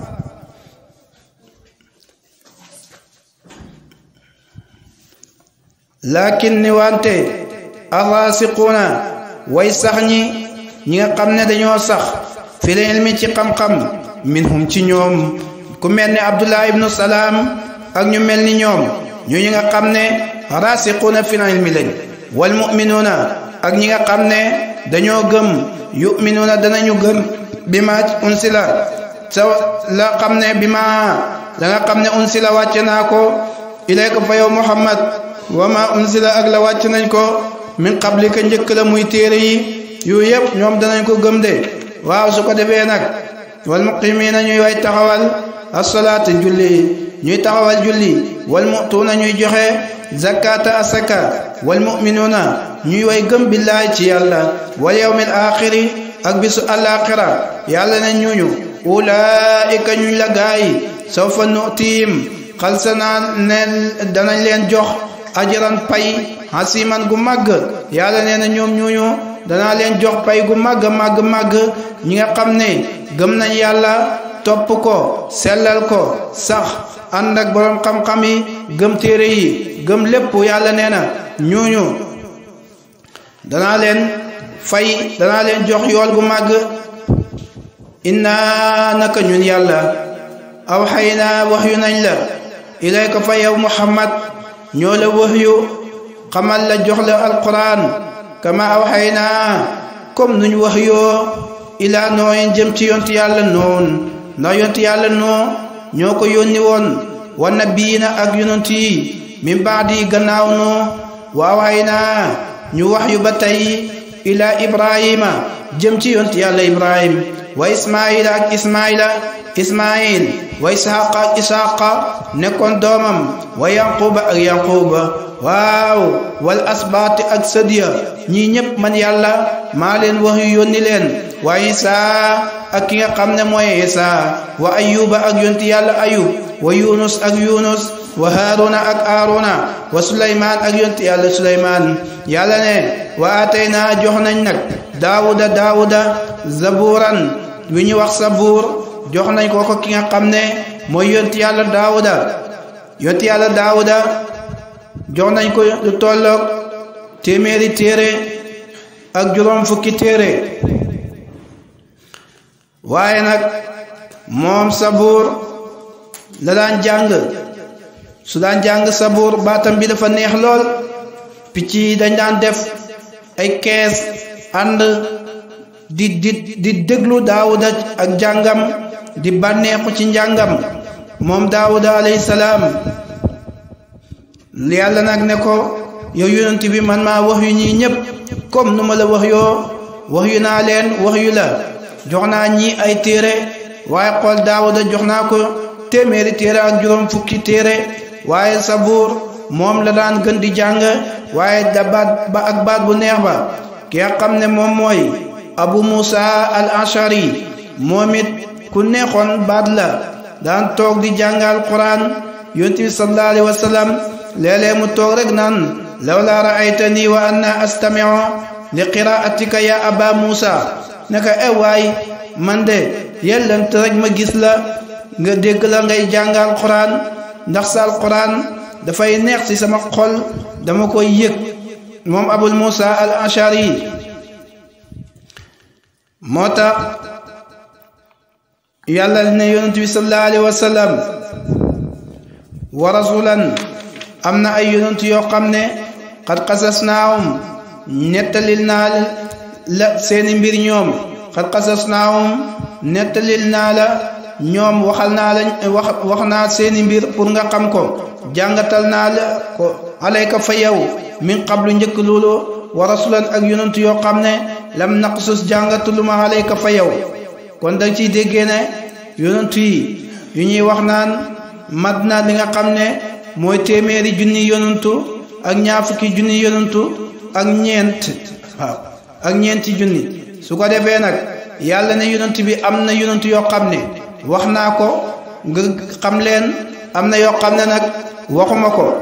Speaker 1: lakin ni wante arrasiquuna way sax ñi ñi nga xam ne dañoo sax fil ilmi ci xam-xam minhum ci ñoom ku mel ni Abdullah ibnu Salaam ak ñu mel ni ñoom ñu ñi nga xam ne rasiquuna fil ilmi lañ wal mu'minuuna ak ñi nga xam ne dañoo gëm yu'minuuna danañu gëm bi ma unsila sa la xam ne bi ma la nga xam ne unsila wàcce naa ko ilayka fa yow Muhammad wa ma unsila ak la wàcc nañ ko min qablika njëkk la muy téere yi yu yëpp ñoom danañ ko gëm de waaw su ko defee nag wal muqimiina ñuy way taxawal as-salaata julli ñuy taxawal julli wal mu'tuuna ñuy joxe zakata asaka wal mu'minuuna ñuy way gëm billahi ci yàlla wal yawmil aaxiri ak bisu alaaxira yàlla ne ñuñu ulaa'ika ñuñ la gaayi sawfa nu'tiihim xalsanaa ne danañ leen jox ajran pay hasiman gu màgg yàlla nee na ñoom ñuñu danaa leen jox pay gu màgg màgg màgg ñi nga xam ne gëm nañ yàlla topp ko sellal ko sax ànd ak borom xam-xam yi gëm téere yi gëm lépp yàlla nee na ñooñu danaa leen fay danaa leen jox yool gu màgg inna naka ñun yàlla awxayna wax yu nañ la ilayka fa yow muhammad ñoo la wax yu xamal la jox la alquran kama awxayna comme nuñ wax yoo ilaa nooyin jëm ci yonti yàlla noon ndax yonti yàlla noo ñoo ko yónni woon wa nabiina ak yonent yi min baadi gannaaw noo wa awxayna ñu wax yu ba tey ilaa ibrahima jëm ci yonti yàlla ibrahim wa ismaila ak ismaila ismail wa ishaqa ak ishaqa nekkoon doomam wa yanquba ak yanquba waaw wal asbaati ak sadiya ñii ñépp man yàlla maa leen wax yu yónni leen wa isa ak ki nga xam ne mooy isa wa ayuba ak yonti yàlla ayub wa yunus ak yunus wa haruna ak haruna wa suleymaan ak yonti yàlla suleymaan yàlla ne wa atayna jox nañ nag daawuda daawuda zaburan wi ñu wax sabuur jox nañ ko ko ki nga xam ne mooy yonti yàlla daawuda yonti yàlla daawuda jox nañ ko lu tolloog téeméeri téere ak juróom fukki téere waaye nag moom sabuur la daan jàng su daan jàng sabuur baatam bi dafa neex lool picc yi dañ daan def ay kees ànd di di di déglu daawuda ak jàngam di bànneexu ci njàngam moom daawuda alayhi salaam yàlla nag ne ko yow yonent bi man maa wax yu ñii ñépp comme nu ma la wax yoo wax yu naa leen wax yu la jox naa ñii ay téere waaye xool daawuda jox naa ko téeméeri téere ak juróom fukki téere waaye sabuur moom la daan gën di jàng waaye da baat ba ak baat bu neex ba ki nga xam ne moom mooy abu musa al ashari moom it ku neexoon baat la daan toog di jàngal quran yonent bi sallallahu alayhi wa sallam léeg-léeg mu toog rek naan lawla ra'aytani wa anna astami'u li qira'atika ya aba musa naka e waay man de yellant rek ma gis la nga dégg la ngay jàngal quran ndax sal quran dafay neex ci sama xol dama koy yëg moom abul musa al ashari moo tax yàlla ne yonent bi sallallahu alayhi wa sallam wa rasulan am na ay yonent yoo xam ne xad qasasnaahum nettalil naa la seeni mbir ñoom xad qasasnaahum nettalil naa la ñoom waxal naa la wax wax naa seeni mbir pour nga xam ko jàngatal naa la ko alayka fa yow min qablu njëkk loolu wa rasulan ak yonent yoo xam ne lam naqsus jàngatuluma alayka fa yow kon da ciy déggee ne yonent yi yu ñuy wax naan mat na li nga xam ne mooy téeméeri junni yonentu ak ñaar fukki junni yonentu ak ñeent waaw ak ñeenti junni su ko defee nag yàlla ne yonent bi am na yonent yoo xam ne wax naa ko nga xam leen am na yoo xam ne nag waxuma ko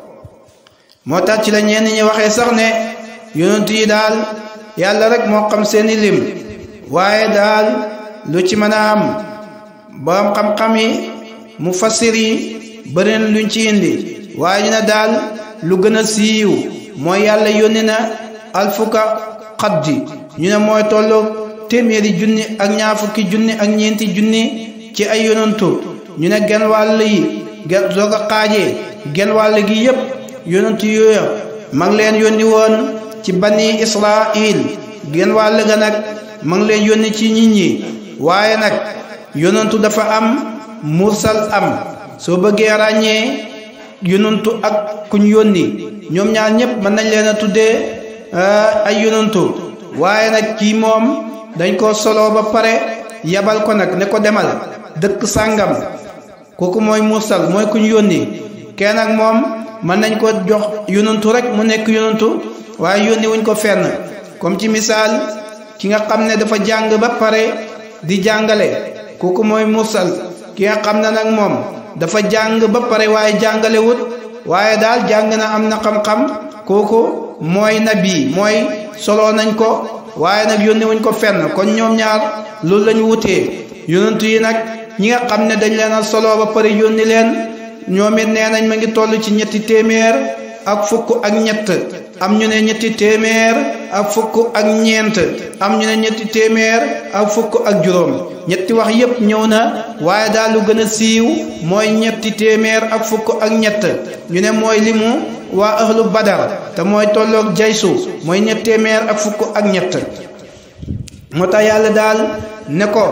Speaker 1: moo tax ci la ñenn ñi waxee sax ne yonent yi daal yàlla rek moo xam seeni lim waaye daal lu ci mën a am borom xam-xam yi mu fassir yi bëri na luñ ci indi waaye ñu ne daal lu gën a siiw mooy yàlla yónni na alfuka xaddi ñu ne mooy tolloog téeméeri junni ak ñaar fukki junni ak ñeenti junni ci ay yonantu ñu ne genn wàll yi gen soog a xaajee genn wàll gi yépp yonantu yooya mag leen yónni woon ci bani israil genn wàll ga nag mag leen yónni ci nit ñi waaye nag yonantu dafa am mursal am soo bëggee ràññee yonantu ak kuñ yónni ñoom ñaar ñépp mën nañ leen a tuddee ay yonantu waaye nag kii moom dañ ko solo ba pare yabal ko nag ne ko demal dëkk sàngam kooku mooy mursal mooy kuñ yónni kenn ak moom mën nañ ko jox yonantu rek mu nekk yonantu waaye yónni wuñ ko fenn comme ci misaal ki nga xam ne dafa jàng ba pare di jàngale kooku mooy mursal ki nga xam ne nag moom dafa jàng ba pare waaye jàngale wut waaye daal jàng na am na xam-xam kooku mooy nabi mooy solo nañ ko waaye nag yónni wuñ ko fenn kon ñoom ñaar loolu lañu wutee yonent yi nag ñi nga xam ne dañ leen a solo ba pare yónni leen ñoom it nee nañ ma ngi toll ci ñetti téeméer ak fukk ak ñett am ñu ne ñetti téeméer ak fukk ak ñeent am ñu ne ñetti téeméer ak fukk ak juróom ñetti wax yépp ñëw na waaye daal lu gën a siiw mooy ñetti téeméer ak fukk ak ñett ñu ne mooy limu waa ahlu badar te mooy tolloog jaysu mooy ñetti téeméer ak fukk ak ñett moo tax yàlla daal ne ko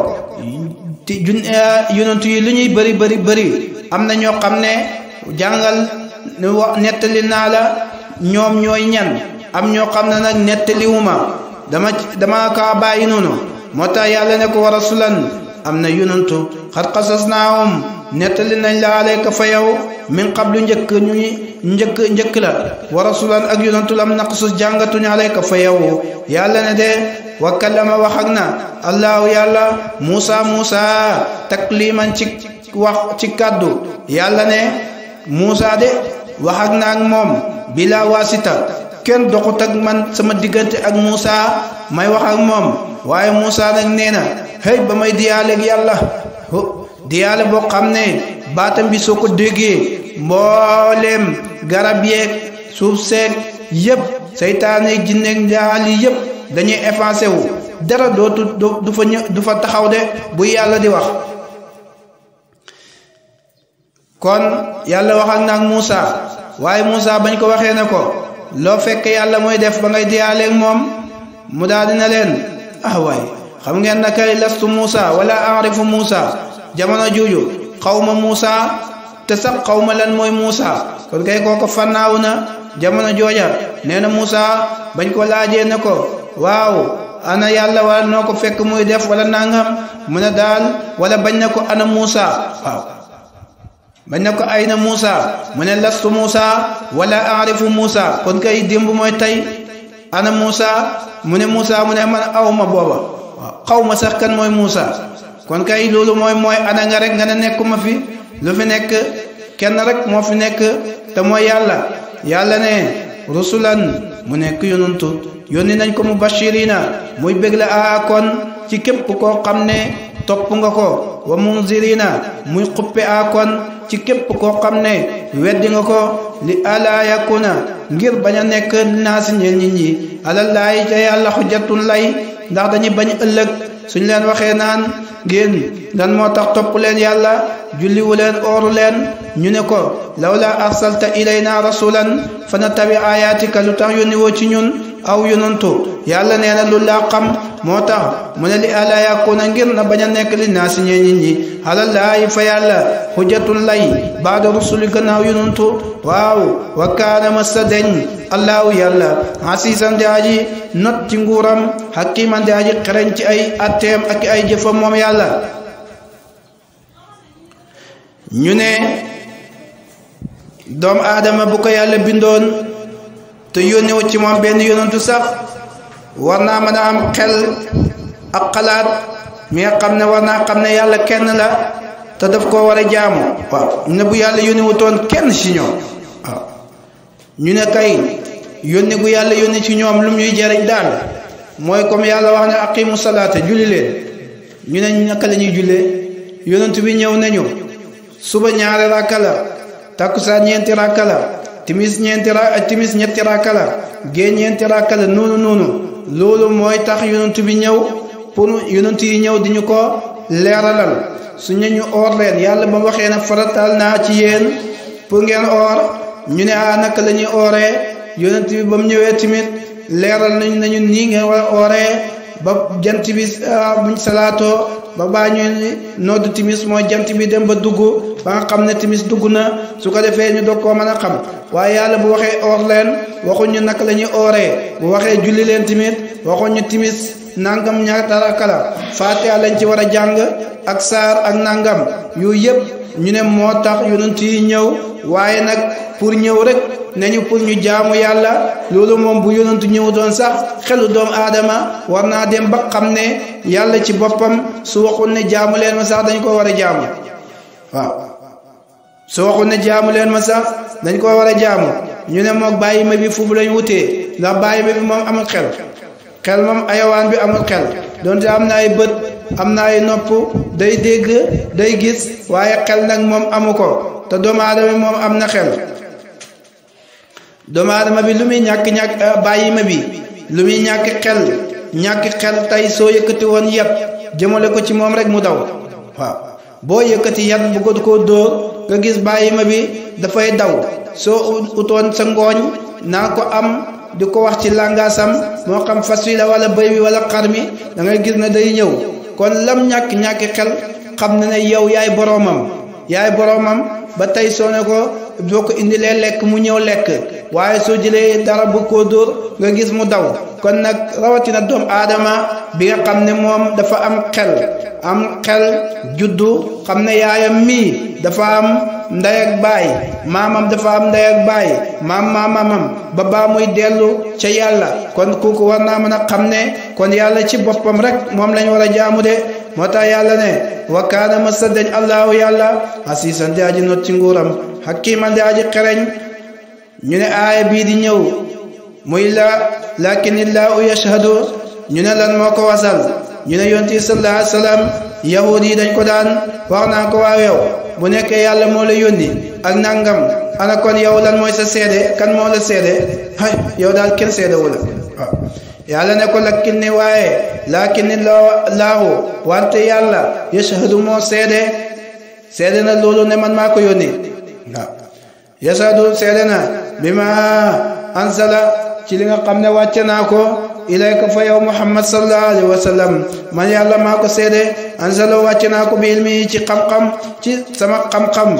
Speaker 1: yonent yi lu ñuy bëri bëri bëri am na ñoo xam ne jàngal nettali naa la ñoom ñooy ñan am ñoo xam ne nag nettaliwuma dama dama kaa bàyyi noonu moo tax yàlla ne ko wa rasulan am na yonantu xat qasasnaahum nettali nañ la alayka fa yow min qablu njëkk ñu njëkk njëkk la wa rasulan ak yonantu lam naqsus jàngatuñu alayka fa yow yàlla ne de wa kallama wax ak na allahu yàlla Muusa Muusa takliman ci wax ci kàddu yàlla ne Muusa de wax ak na ak moom bila wasita kenn doxut ak man sama diggante ak Muusa may wax ak moom waaye Muusa nag nee na xëy ba may diyaaleeg yàlla diyaale boo xam ne baatam bi soo ko déggee mbooleem garab yeeg suuf seeg yëpp seytaane jinneeg njaal yi yëpp dañuy effacé wu dara dootu du fa ñë du fa taxaw de bu yàlla di wax kon yàlla wax ak naag Muusa waaye Muusa bañ ko waxee ne ko loo fekk yàlla mooy def ba ngay diyaaleeg moom mu daal dina leen ah waay xam ngeen na kay lastu Muusa wala arifu Muusa jamono juuju xawma Muusa te sax xawma lan mooy Muusa kon kay kooko fannaaw na jamono jooja nee na Muusa bañ ko laajee ne ko waaw ana yàlla wala noo ko fekk muy def wala nangam mu ne daal wala bañ na ko ana Muusa waaw bañ na ko ayna Muusa mu ne lastu Muusa wala arifu Muusa kon kay démb mooy tey ana Muusa mu ne Muusa mu ne man awma booba waaw xawma sax kan mooy Muusa kon kay loolu mooy mooy ana nga rek nga ne nekkuma fi lu fi nekk kenn rek moo fi nekk te mooy yàlla yàlla ne rusulan mu nekk yonantu yónni nañ ko mubashirina muy bégle a kon ci képp koo xam ne topp nga ko wa munzirina muy xuppe a kon ci képp koo xam ne weddi nga ko li ala yakuna ngir bañ a nekk naasi ñeel nit ñi alallaahi ca yàlla xujjatun lay ndax dañuy bañ ëllëg suñ leen waxee naan ngeen lan moo tax topp leen yàlla julliwu leen ooru leen ñu ne ko lawla arsalta ilayna rasulan fa natabi ayatika lu tax yónni woo ci ñun aw yonantu yàlla nee na lu laa xam moo tax mu ne li ala yakuna ngir na bañ a nekk li naasi ñeel nit ñi alallaahi fa yàlla xujjatun lay baada rusuli gannaaw yonantu waaw wa kaana masa deñ allahu yàlla asiisan di aji not ci nguuram hakiman di aji xereñ ci ay atteem ak ay jëfam moom yàlla ñu ne doomu aadama bu ko yàlla bindoon te yónnewu ci moom benn yonantu sax war naa mën a am xel ak xalaat mi nga xam ne war naa xam ne yàlla kenn la te daf koo war a jaamu waaw ne bu yàlla yónnewutoon kenn ci ñoom waaw ñu ne kay yónni gu yàlla yónni ci ñoom lu ñuy jariñ daal mooy comme yàlla wax ne aqimu salaata julli leen ñu ne naka la ñuy jullee yonantu bi ñëw nañu suba ñaari rakka la takkusaan ñeenti rakka la timis ñeenti ra timis ñetti rakka la gée ñeenti rakka la noonu noonu loolu mooy tax yonantu bi ñëw pour yonantu yi ñëw di ñu ko leeralal su ñu ñu oor leen yàlla ba waxee ne faratal naa ci yéen pour ngeen oor ñu ne ah naka la ñuy ooree yonantu bi ba mu ñëwee tamit leeral nañ nañu nii ngeen war a ooree ba jant bi buñ salaatoo ba baa ñu noddu timis mooy jant bi dem ba dugg ba nga xam ne timis dugg na su ko defee ñu doog koo mën a xam waaye yàlla bu waxee oor leen waxuñ ñu naka la ñuy ooree bu waxee julli leen timit waxuñ ñu timis nangam ñaata rakka la Faatiha lañ ci war a jàng ak saar ak nangam yooyu yëpp ñu ne moo tax yonent yi ñëw waaye nag pour ñëw rek nañu pour ñu jaamu yàlla loolu moom bu yonantu ñëw doon sax xelu doomu aadama war naa dem ba xam ne yàlla ci boppam su waxul ne jaamu leen ma sax dañ ko war a jaamu waaw su waxul ne jaamu leen ma sax dañ ko war a jaamu ñu ne moog bàyyi ma bi foofu lañ wutee ndax bàyyi ma bi moom amul xel xel moom ayawaan bi amul xel donte am na ay bët am na ay nopp day dégg day gis waaye xel nag moom amu ko te doomu aadama moom am na xel doomu aadama bi lu muy ñàkk-ñàkk bàyyi ma bi lu muy ñàkk xel ñàkk xel tey soo yëkkati woon yat jëmale ko ci moom rek mu daw waaw boo yëkkati yat bu ko koo dóor nga gis bàyyi ma bi dafay daw soo utoon sa ngooñ naa ko am di ko wax ci langaasam moo xam fas wi la wala bëy wi wala xar mi da ngay gis ne day ñëw kon lam ñàkk-ñàkk xel xam na ne yow yaay boroomam yaay boroomam ba tey soo ne ko boo ko indilee lekk mu ñëw lekk waaye soo jëlee dara bu ko dóor nga gis mu daw kon nag rawatina doomu aadama bi nga xam ne moom dafa am xel am xel juddu xam ne yaayam mii dafa am ndey ak baay maamam dafa am ndey ak baay maam maamamam ba baa muy dellu ca yàlla kon kooku war naa mën a xam ne kon yàlla ci boppam rek moom lañ war a jaamu de moo tax yàlla ne wa kaana masa dañ allahu yàlla asiisan di aji not ci nguuram hakiman di aji xereñ ñu ne aaya bii di ñëw muy la lakinillahu yashhadu ñu ne lan moo ko wasal ñu ne yonent bi sallallahu alayhi wa sallam yahud yi dañ ko daan wax naa ko waaw yow bu nekkee yàlla moo la yónni ak nangam ana kon yow lan mooy sa seede kan moo la seede hay yow daal kenn seede wu la waaw yàlla ne ko lakin ne waaye lakin laahu wante yàlla yashhadu moo seede seede na loolu ne man maa ko yónni waaw yashhadu seede na bi ma ansala ci li nga xam ne wàcce naa ko ilayka fa yow muhammad sallallahu alayhi wa sallam man yàlla maa ko seede ansala wàcce naa ko bi ilmi ci xam-xam ci sama xam-xam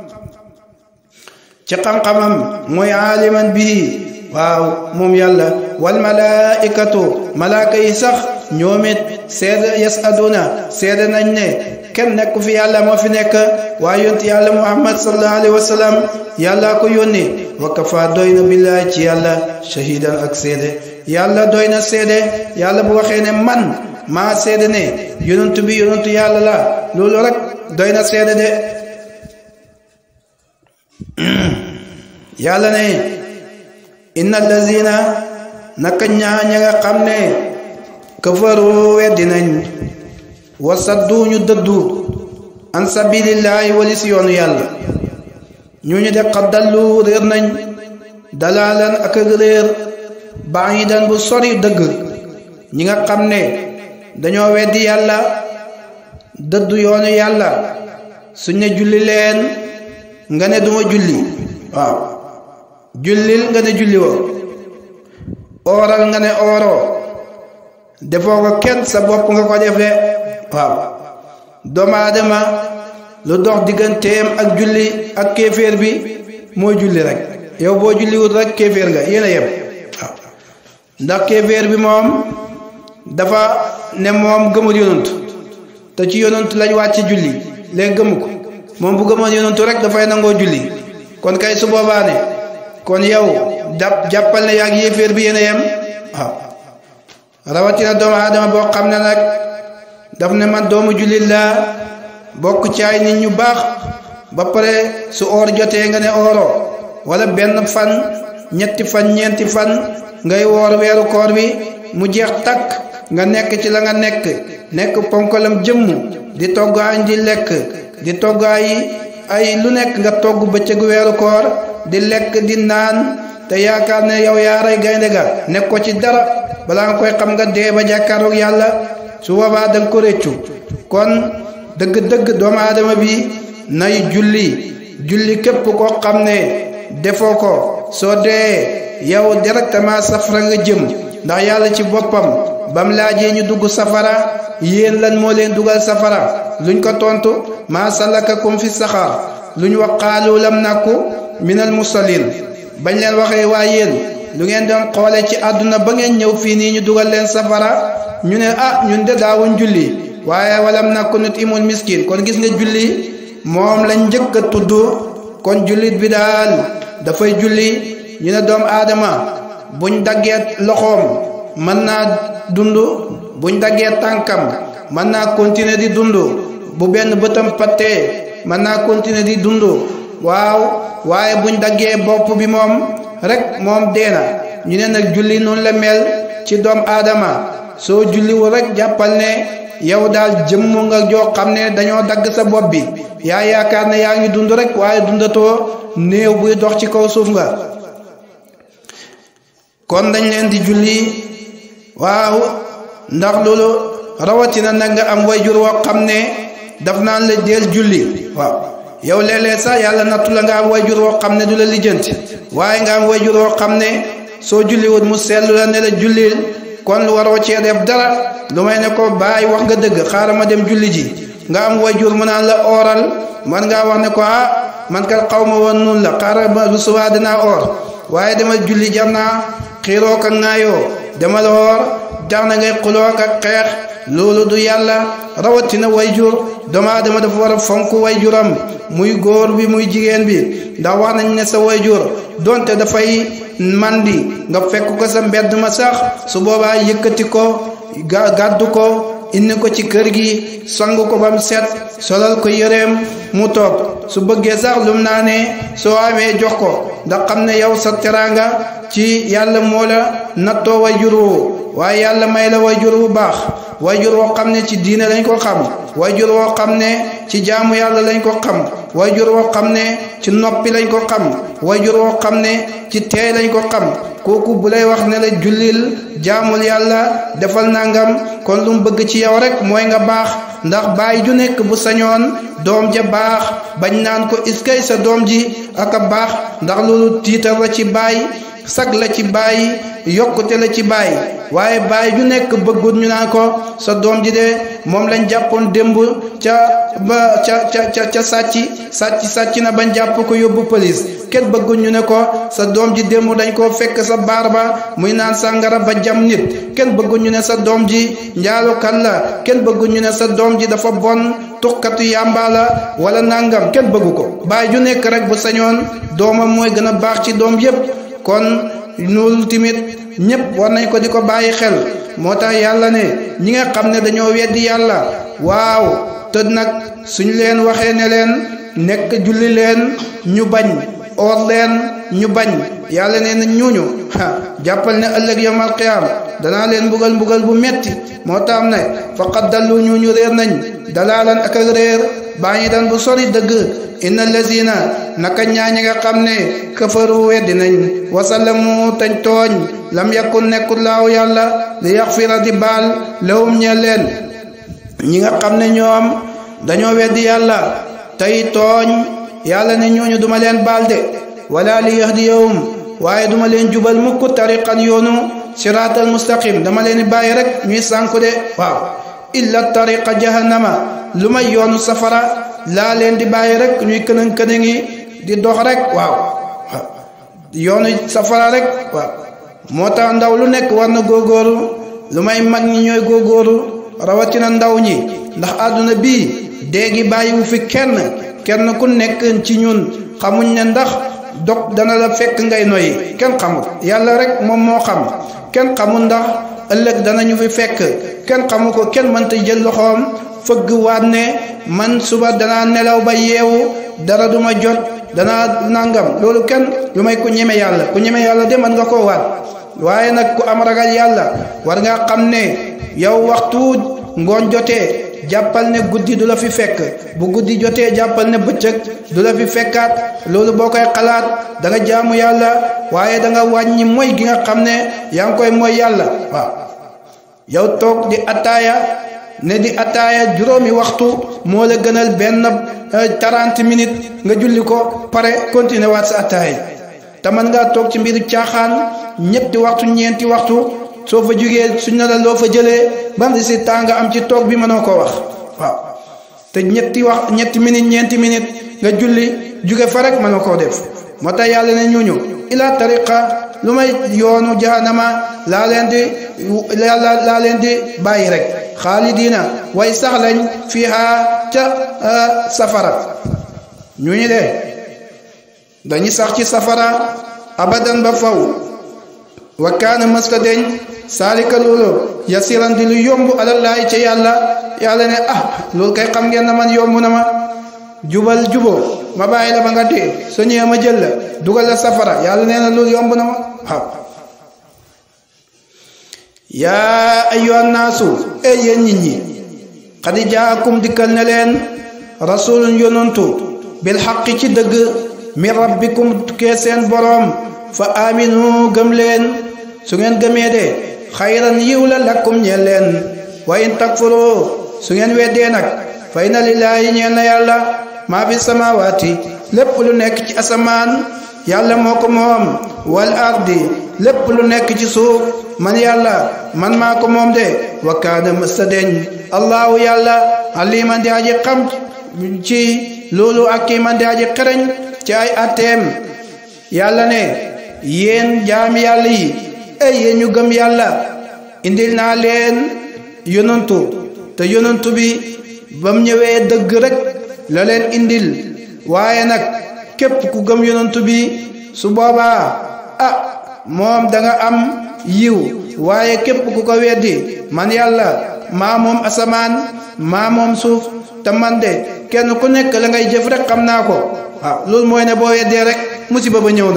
Speaker 1: ci xam-xamam mooy aaliman bii waaw moom yàlla wal malaikatu malaaka yi sax ñoomit seede yasaduna seede nañ ne kenn nekku fi yàlla moo fi nekk waaye yonti yàlla muhammad sallallahu alayhi wa sallam yàlla ko yónni wa kafa doy na billahi ci yàlla shahidan ak seede yàlla doy na seede yàlla bu waxee ne man maa seede ne yonent bi yonentu yàlla la loolu rek doy na seede de yàlla ne inna allazina naka ñaa ña nga xam ne kafaru weddi nañ wa saddu ñu dëddu an sabilillahi walis yoonu yàlla ñu ñu de xaddallu réer nañ dalaalan ak réer baidan bu sori dëgg ñi nga xam ne dañoo weddi yàlla dëddu yoonu yàlla suñ ne julli leen nga ne duma julli waaw jullil nga ne julli woo ooral nga ne ooroo defoo ko kenn sa bopp nga ko def de waaw doomu aadama lu dox digganteem ak julli ak kéeféer bi mooy julli rek yow boo julliwut rek kéeféer nga yéen a yem waaw ndax kéeféer bi moom dafa ne moom gëmul yonent te ci yonent lañ wàcc julli léegi gëmu ko moom bu gëmoon yonent rek dafay nangoo julli kon kay su boobaa ne kon yow dap jàppal ne yaag yéeféer bi yéen a yem waaw rawatina doomu aadama boo xam ne nag daf ne man doomu jullit laa bokk ci ay nit ñu baax ba pare su oor jotee nga ne ooroo wala benn fan ñetti fan ñeenti fan ngay woor weeru koor bi mu jeex takk nga nekk ci la nga nekk nekk ponkalam jëmm di togg añ di lekk di togg ay ay lu nekk nga togg bëccëgu weeru koor di lekk di naan te yaakaar ne yow yaa rey gaynde ga nekk ko ci dara balaa nga koy xam nga dee ba jàkkaaroog yàlla su boobaa danga ko réccu kon dëgg-dëgg doomu aadama bi nay julli julli képp koo xam ne defoo ko soo dee yow directement safara nga jëm ndax yàlla ci boppam bam laajee ñu dugg safara yéen lan moo leen dugal safara luñ ko tontu maa salakakum fi saxaar luñ wax qaalu lam nakku minal musallin bañ leen waxee waa yéen lu ngeen doon xoole ci àdduna ba ngeen ñëw fii nii ñu dugal leen safara ñu ne ah ñun de daawuñ julli waaye walam nakku nutimul miskin kon gis nga julli moom lañ njëkk a tudd kon jullit bi daal dafay julli ñu ne doomu aadama buñ daggee loxoom mën naa dund buñ daggee tànkam mën naa continuer di dund bu benn bëtam pattee mën naa continuer di dund waaw waaye buñ daggee bopp bi moom rek moom deena ñu ne nag julli noonu la mel ci doom aadama soo julliwul rek jàppal ne yow daal jëmm nga joo xam ne dañoo dagg sa bopp bi yaa yaakaar ne yaa ngi dund rek waaye dundatoo néew buy dox ci kaw suuf nga kon dañ leen di julli waaw ndax loolu rawatina nag nga am wayjur woo xam ne daf naan la deel julli waaw yow léeg-léeg sax yàlla nattu la nga am wayjur woo xam ne du la lijjanti waaye nga am wayjur woo xam ne soo julliwut mu seetlu la ne la jullil kon waroo cee def dara lu may ne ko bàyyi wax nga dëgg xaaral ma dem julli ji nga am wayjur mu naan la ooral man ngaa wax ne ko ah man kat xaw ma woon noonu la xaaral ma bu subaa dinaa oor waaye demal julli jar naa xiiroo ka ŋaayoo demal oor jar na ngay xuloo ak xeex loolu du yàlla rawatina wayjur doomu aadama dafa war a fonk wayjuram muy góor bi muy jigéen bi ndax wax nañ ne sa wayjur donte dafay mandi nga fekk ko sa mbedd ma sax su boobaa yëkkati ko gàddu ko indi ko ci kër gi sang ko bam set solal ko yëreem mu toog su bëggee sax lum naa ne soo amee jox ko ndax xam ne yow sa teraanga ci yàlla moo la nattoo wayjur wu waaye yàlla may la wayjur wu baax wayjur woo xam ne ci diine lañ ko xam wayjur woo xam ne ci jaamu yàlla lañ ko xam wayjur woo xam ne ci noppi lañ ko xam wayjur woo xam ne ci teey lañ ko xam kooku bu lay wax ne la jullil jaamul yàlla defal nangam kon lu mu bëgg ci yow rek mooy nga baax ndax baay ju nekk bu sañoon doom ja baax bañ naan ko iskay sa doom ji aka baax ndax loolu tiitar la ci baay sag la ci baay yokkute la ci baay waaye baay ju nekk bëggut ñu naan ko sa doom ji de moom lañ jàppoon démb ca ba ca ca ca ca sàcc sàcc sàcc na bañ jàpp ko yóbbu police kenn bëggut ñu ne ko sa doom ji démb dañ koo fekk sa baar ba muy naan sàngara ba jam nit kenn bëggut ñu ne sa doom ji njaalukat la kenn bëggut ñu ne sa doom ji dafa bon tuxkatu yàmba la wala nangam kenn bëggu ko baay ju nekk rek bu sañoon doomam mooy gën a baax ci doom yépp kon loolu tamit ñépp war nañ ko di ko bàyyi xel moo tax yàlla ne ñi nga xam ne dañoo weddi yàlla waaw te nag suñ leen waxee ne leen nekk julli leen ñu bañ oor leen ñu bañ yàlla nee na ñuuñu jàppal ne ëllëg yawmal qiyaam danaa leen mbugal mbugal bu metti moo tax ne faqad dallu ñuuñu réer nañ dalaalan ak ak réer baa ñi dan bu sori dëgg inna lazina naka ñaañi nga xam ne kafaru weddi nañ wasallamu tañ tooñ lam yakun nekkul laaw yàlla li yaxfira di baal lawum ñe leen ñi nga xam ne ñoom dañoo weddi yàlla tey tooñ yàlla ne ñooñu duma leen baal de wala li yahdiyahum waaye duma leen jubal mukk tariqan yoonu siraatal mustaqim dama leen bàyyi rek ñuy sànku de waaw illa tariqa jahannama lu may yoonu safara laa leen di bàyyi rek ñuy kënëng kënëngi di dox rek waaw yoonu safara rek waaw moo tax ndaw lu nekk war na góogóoru lu may mag ñi ñooy góogóoru rawatina ndaw ñi ndax àdduna bii déegi bàyyiwu fi kenn kenn ku nekk ci ñun xamuñ ne ndax dog dana la fekk ngay noyi kenn xamul yàlla rek moom moo xam kenn xamul ndax ëllëg danañu fi fekk kenn xamu ko kenn mënta jël loxoom fëgg waat ne man suba danaa nelaw ba yeewu dara duma jot danaa nangam loolu kenn lu may ku ñeme yàlla ku ñeme yàlla de mën nga koo waat waaye nag ku am ragal yàlla war nga xam ne yow waxtu ngoon jotee jàppal ne guddi du la fi fekk bu guddi jotee jàppal ne bëccëg du la fi fekkaat loolu boo koy xalaat da nga jaamu yàlla waaye da nga wàññi mooy gi nga xam ne yaa ngi koy mooy yàlla waaw yow toog di ataaya ne di ataaya juróomi waxtu moo la gënal benn trente minutes nga julli ko pare continuer waat sa ataaya te mën ngaa toog ci mbiru caaxaan ñetti waxtu ñeenti waxtu soo fa jugee suñ na la loo fa jëlee ba mu si temps nga am ci toog bi mënoo ko wax waaw te ñetti wax ñetti minutes ñeenti minutes nga julli juge fa rek mënoo koo def moo tax yàlla ne ñuñu ila tariqa lu may yoonu jahannama laa leen di yàlla laa leen di bàyyi rek xaalidina way sax lañ fiha ca safara ñu ñu de dañu sax ci safara abadan ba faw wa kaana masta deñ saalika loolu yasiran di lu yomb alallahi ca yàlla yàlla ne ah loolu kay xam ngeen na man yomb na ma jubal juboo ma bàyyi la ba nga dee soo ñëwee ma jël la dugal la safara yàlla nee na loolu yomb na ma waaw yaa ayyuhan naasu e yéen nit ñi qad jaakum dikkal na leen rasulun yonantu bil haqqi ci dëgg min rabbikum tukkee seen boroom fa aminu gëm leen su ngeen gëmee de xayran yiw la lakum ñeel leen wa in takfuru su ngeen weddee nag fa inna lillahi ñeel na yàlla maa fi samawaati lépp lu nekk ci asamaan yàlla moo ko moom wal ardi lépp lu nekk ci suuf man yàlla man maa ko moom de wa kaana mësta deñ allahu yàlla aliman di aji xam ci loolu ak kii man di aji xereñ ci ay atteem yàlla ne yéen jaami yàlla yi ay yéen ñu gëm yàlla indil naa leen yonantu te yonantu bi bam ñëwee dëgg rek la leen indil waaye nag képp ku gëm yonantu bi su boobaa ah moom da nga am yiw waaye képp ku ko weddi man yàlla maa moom asamaan maa moom suuf te man de kenn ku nekk la ngay jëf rek xam naa ko waaw loolu mooy ne boo weddee rek musiba ba ñëw na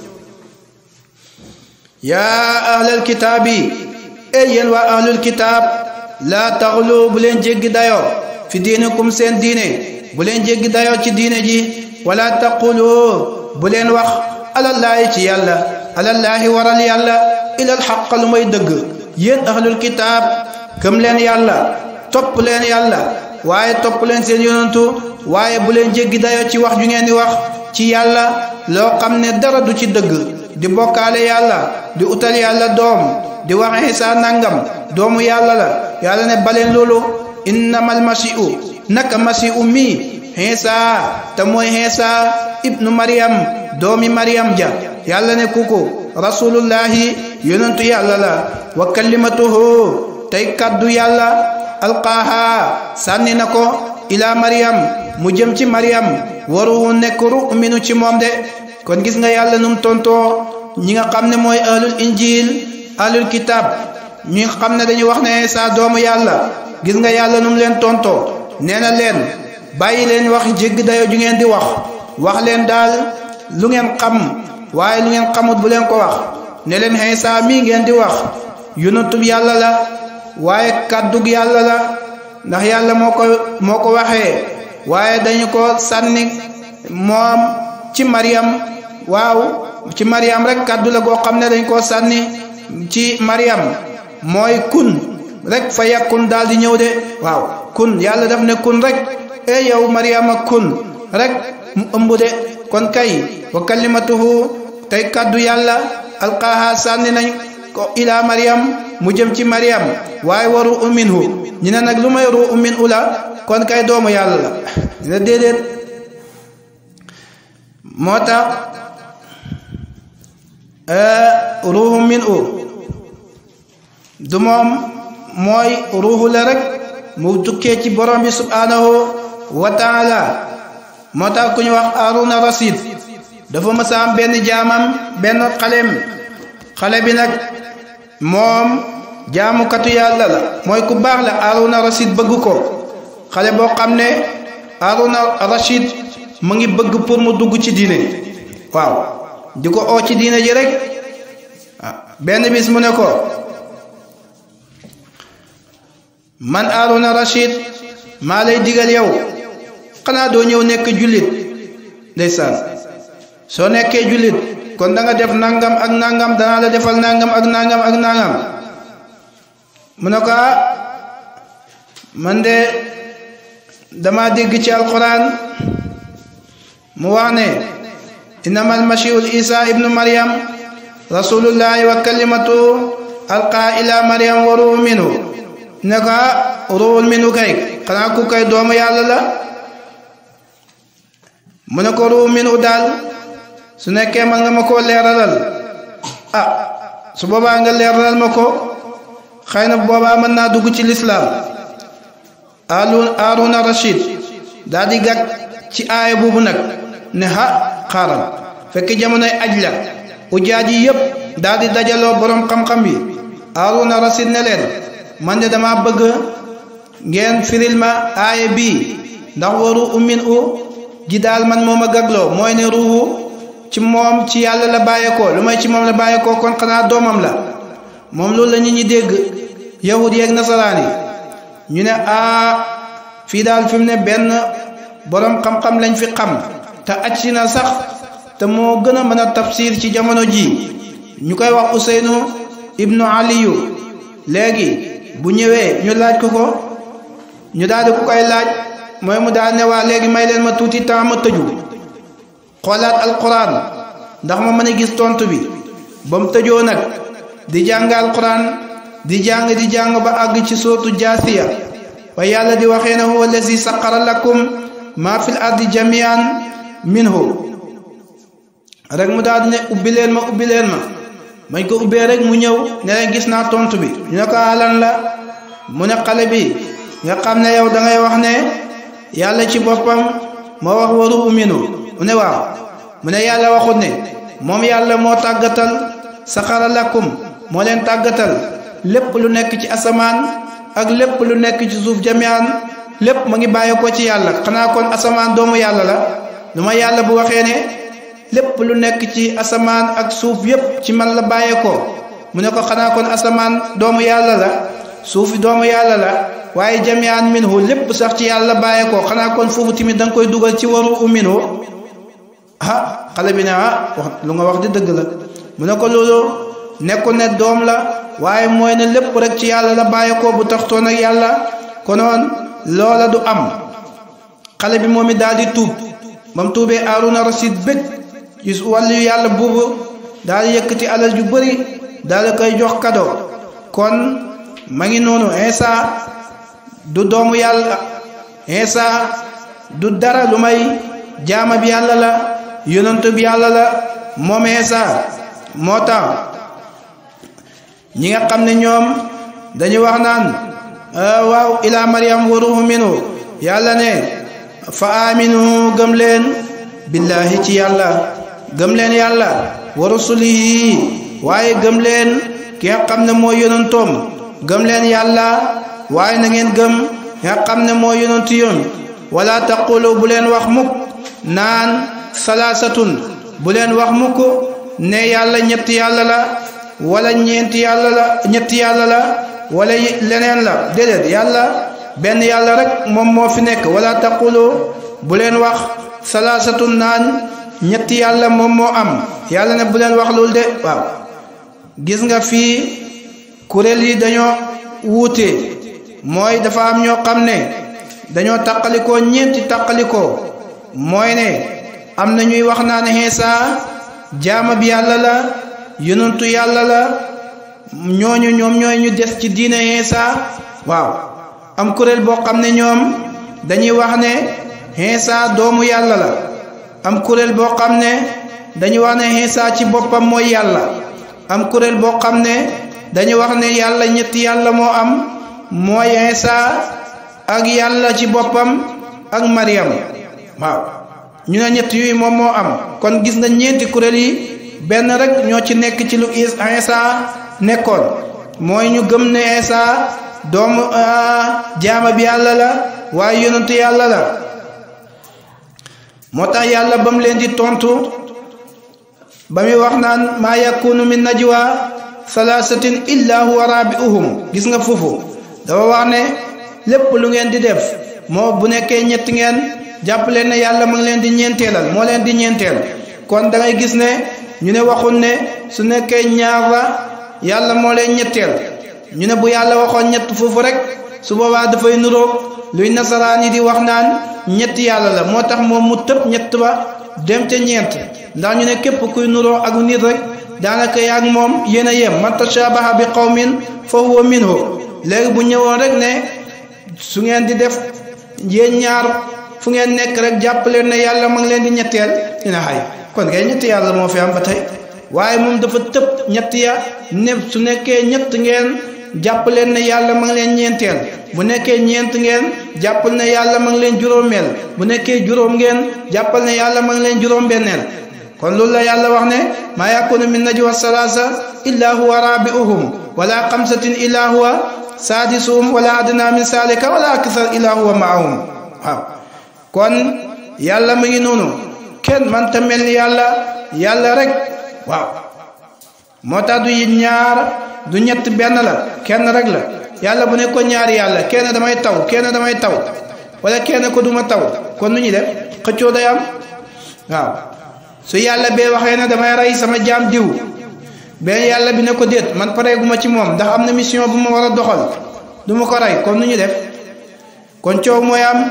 Speaker 1: yaa ahlal kitaab yi e yéen waa ahlul kitaab laa taxlu bu leen jéggi dayoo fi diinikum seen diine bu leen jéggi dayoo ci diine ji wala taqulu bu leen wax alallaahi ci yàlla alallaahi waral yàlla ilal xaq lu may dëgg yéen ahlul kitaab gëm leen yàlla topp leen yàlla waaye topp leen seen yonantu waaye bu leen jéggi dayoo ci wax ju ngeen di wax ci yàlla loo xam ne dara du ci dëgg di bokkaale yàlla di utal yàlla doom di wax Isa nangam doomu yàlla la yàlla ne baleen loolu innamal masihu naka masihu mi Isa te mooy Isa ibnu Maryam doomi Maryam ja yàlla ne kuku rasulullahi yonentu yàlla la wa kalimatuhu tey kaddu yàlla alqaaha sànni na ko ila Maryam mu jëm ci Maryam waru nekk ru minu ci moom de kon gis nga yàlla num tontoo ñi nga xam ne mooy ahlul injil ahlul kitab ñi nga xam ne dañuy wax ne Isa doomu yàlla gis nga yàlla num leen tontoo nee na leen bàyyi leen wax jégg dayo ju ngeen di wax wax leen daal lu ngeen xam waaye lu ngeen xamut bu leen ko wax ne leen Isa mii ngeen di wax yonentub yàlla la waaye kàddug yàlla la ndax yàlla moo ko moo ko waxee waaye dañu ko sànni moom ci Maryam waaw ci Maryam rek kàddu la goo xam ne dañ koo sànni ci Maryam mooy kun rek fa yakun daal di ñëw de waaw kun yàlla daf ne kun rek e yow Maryam ak kun rek mu ëmb de kon kay wa kalimatuhu tey kàddu yàlla alqaaha sànni nañ ko ila Maryam mu jëm ci Maryam waaye wa ru'un minhu ñu ne nag lu may ru'un minhu la kon kay doomu yàlla la ñu ne déedéet moo tax ruuhu minhu du moom mooy ruuhu la rek mu tukkee ci borom bi subhanahu wa taala moo tax ku ñu wax Haruna Rashid dafa mës a am benn jaamam benn xalem xale bi nag moom jaamukatu yàlla la mooy ku baax la Haruna Rashid bëgg ko xale boo xam ne Haruna Rashid mu ngi bëgg pour mu dugg ci diine waaw di ko oo ci diine ji rek benn bis mu ne ko man Haruna Rashid maa lay digal yow xanaa doo ñëw nekk jullit ndeysaan soo nekkee jullit kon da nga def nangam ak nangam danaa la defal nangam ak nangam ak nangam mu ne ko man de dama dégg ci alquran mu wax ne innamal masiihul Isa ibnu Maryam rasulullahi wa kalimatu alqa ila Maryam wa ruuhun minhu ne ko ruuhun minhu kay xanaa ku kay doomu yàlla la mu ne ko ruuhun minhu daal su nekkee man nga ma koo leeralal ah su boobaa nga leeralal ma ko xëy na boobaa mën naa dugg ci lislaam Haruna Rashid daal di gàgg ci aaya boobu nag ne ha xaaral fekk jamonoy aj la ujaaj yi yépp daal di dajaloo borom xam-xam yi Haruna Rashid ne leen man de dama bëgg ngeen firil ma aaya bii ndax waru ummin u ji daal man moo ma gagloo mooy ne ruuhu ci moom ci yàlla la bàyyeekoo lu may ci moom la bàyyeekoo kon xanaa doomam la moom loolu la nit ñi dégg yahud yeeg nasaraan yi ñu ne a fii daal fi mu ne benn borom xam-xam lañ fi xam te acci na sax te moo gën a mën a tafsir ci jamono ji ñu koy wax Useynu ibnu Aliyu léegi bu ñëwee ñu laaj ko ko ñu daal di ko koy laaj mooy mu daal ne waa léegi may leen ma tuuti temps ma tëju xoolaat alquran ndax ma mën a gis tontu bi ba mu tëjoo nag di jàng alquran di jàng di jàng ba àgg ci sootu jaasiya wa yàlla di waxee ne huwa allazi saqara lakum ma fil ardi jamian minhu rek mu daal di ne ubbi leen ma ubbi leen ma bañ ko ubbee rek mu ñëw ne leen gis naa tontu bi ñu ne ko lan la mu ne xale bi nga xam ne yow da ngay wax ne yàlla ci boppam moo wax waru uminu mu ne waaw mu ne yàlla waxut ne moom yàlla moo tàggatal saxara lakum moo leen tàggatal lépp lu nekk ci asamaan ak lépp lu nekk ci suuf jamian lépp ma ngi bàyyi ko ci yàlla xanaa kon asamaan doomu yàlla la lu ma yàlla bu waxee ne lépp lu nekk ci asamaan ak suuf yépp ci man la bàyyeekoo mu ne ko xanaa kon asamaan doomu yàlla la suuf doomu yàlla la waaye jamian minhu lépp sax ci yàlla bàyyeekoo xanaa kon foofu tamit da nga koy dugal ci waru uminu ah xale bi ne ah wax lu nga wax di dëgg la mu ne ko loolu nekkul ne doom la waaye mooy ne lépp rek ci yàlla la bàyyeekoo bu taxtoon ak yàlla konoon loola du am xale bi moom it daal di tuub ba mu tuubee Haaruna Rasiid bëgg ci wàllu yàlla boobu daal di yëkkati alal ju bëri daal di koy jox kado kon ma ngi noonu Isa du doomu yàlla Isa du dara lu may jaama bi yàlla la yonent bi yàlla la moom Isa moo tax ñi nga xam ne ñoom dañu wax naan waaw ila Maryam wa ruuhu minhu yàlla ne fa aminu gëm leen billahi ci yàlla gëm leen yàlla wa rusulihi waaye gëm leen ki nga xam ne mooy yonentoom gëm leen yàlla waaye na ngeen gëm ki nga xam ne mooy yonentu yoon wala taqulu bu leen wax mukk naan salaasatun bu leen wax mukk ne yàlla ñetti yàlla la wala ñeenti yàlla la ñetti yàlla la wala leneen la déedéet yàlla benn yàlla rek moom moo fi nekk wala taqulu bu leen wax salaasatun naan ñetti yàlla moom moo am yàlla ne bu leen wax loolu de waaw gis nga fii kuréel yi dañoo wuute mooy dafa am ñoo xam ne dañoo taqalikoo ñeenti taqalikoo mooy ne am na ñuy wax naan Iisaa jaama bi yàlla la yonentu yàlla la ñooñu ñoom ñooy ñu des ci diine Iisaa waaw am kuréel boo xam ne ñoom dañuy wax ne Iisaa doomu yàlla la am kuréel boo xam ne dañuy wax ne Iisaa ci boppam mooy yàlla am kuréel boo xam ne dañuy wax ne yàlla ñetti yàlla moo am mooy Iisaa ak yàlla ci boppam ak Maryam waaw ñu ne ñett yooyu moom moo am kon gis nga ñeenti kuréel yi benn rek ñoo ci nekk ci lu Iisaa nekkoon mooy ñu gëm ne Iisaa doomu jaama bi yàlla la waaye yonentu yàlla la moo tax yàlla ba mu leen di tontu ba muy wax naan maa yakunu min najwa salaasatin illa huwa rabi'uhum gis nga foofu dafa wax ne lépp lu ngeen di def moo bu nekkee ñett ngeen jàpp leen ne yàlla ma ngi leen di ñeenteelal moo leen di ñeenteel kon da ngay gis ne ñu ne waxul ne su nekkee ñaar la yàlla moo leen ñetteel ñu ne bu yàlla waxoon ñett foofu rek su boobaa dafay nuroog luy nasaraan yi di wax naan ñetti yàlla la moo tax moom mu tëb ñett ba dem ca ñeent ndax ñu ne képp kuy nuroo ak nit rek daanaka yaag moom yéen a yem man tashabaha bi qawmin fa huwa minhu léegi bu ñëwoon rek ne su ngeen di def yéen ñaar fu ngeen nekk rek jàpp leen ne yàlla ma ngi leen di ñetteel dina xay kon kay ñetti yàlla moo fi am ba tey waaye moom dafa tëb ñett ya ne su nekkee ñett ngeen jàpp leen ne yàlla ma ngi leen ñeenteel bu nekkee ñeent ngeen jàppal ne yàlla ma ngi leen juróomeel bu nekkee juróom ngeen jàppal ne yàlla ma ngi leen juróom-benneel kon loolu la yàlla wax ne maa yakunu min najwa salaasa illa huwa rabi'uhum wala xamsatin illa huwa saadisuhum wala adna min salika wala akthar illa huwa ma'ahum waaw kon yàlla mu ngi noonu kenn man ta mel ni yàlla yàlla rek waaw moo tax du ñaar du ñett benn la kenn rek la yàlla bu ne ko ñaari yàlla kenn damay taw kenn damay taw wala kenn ko duma taw kon nu ñuy def xëccoo day am waaw su yàlla bee waxee ne damay rey sama jaam diw benn yàlla bi ne ko déet man pareeguma ci moom ndax am na mission bu ma war a doxal du ma ko rey kon nu ñu def kon coow mooy am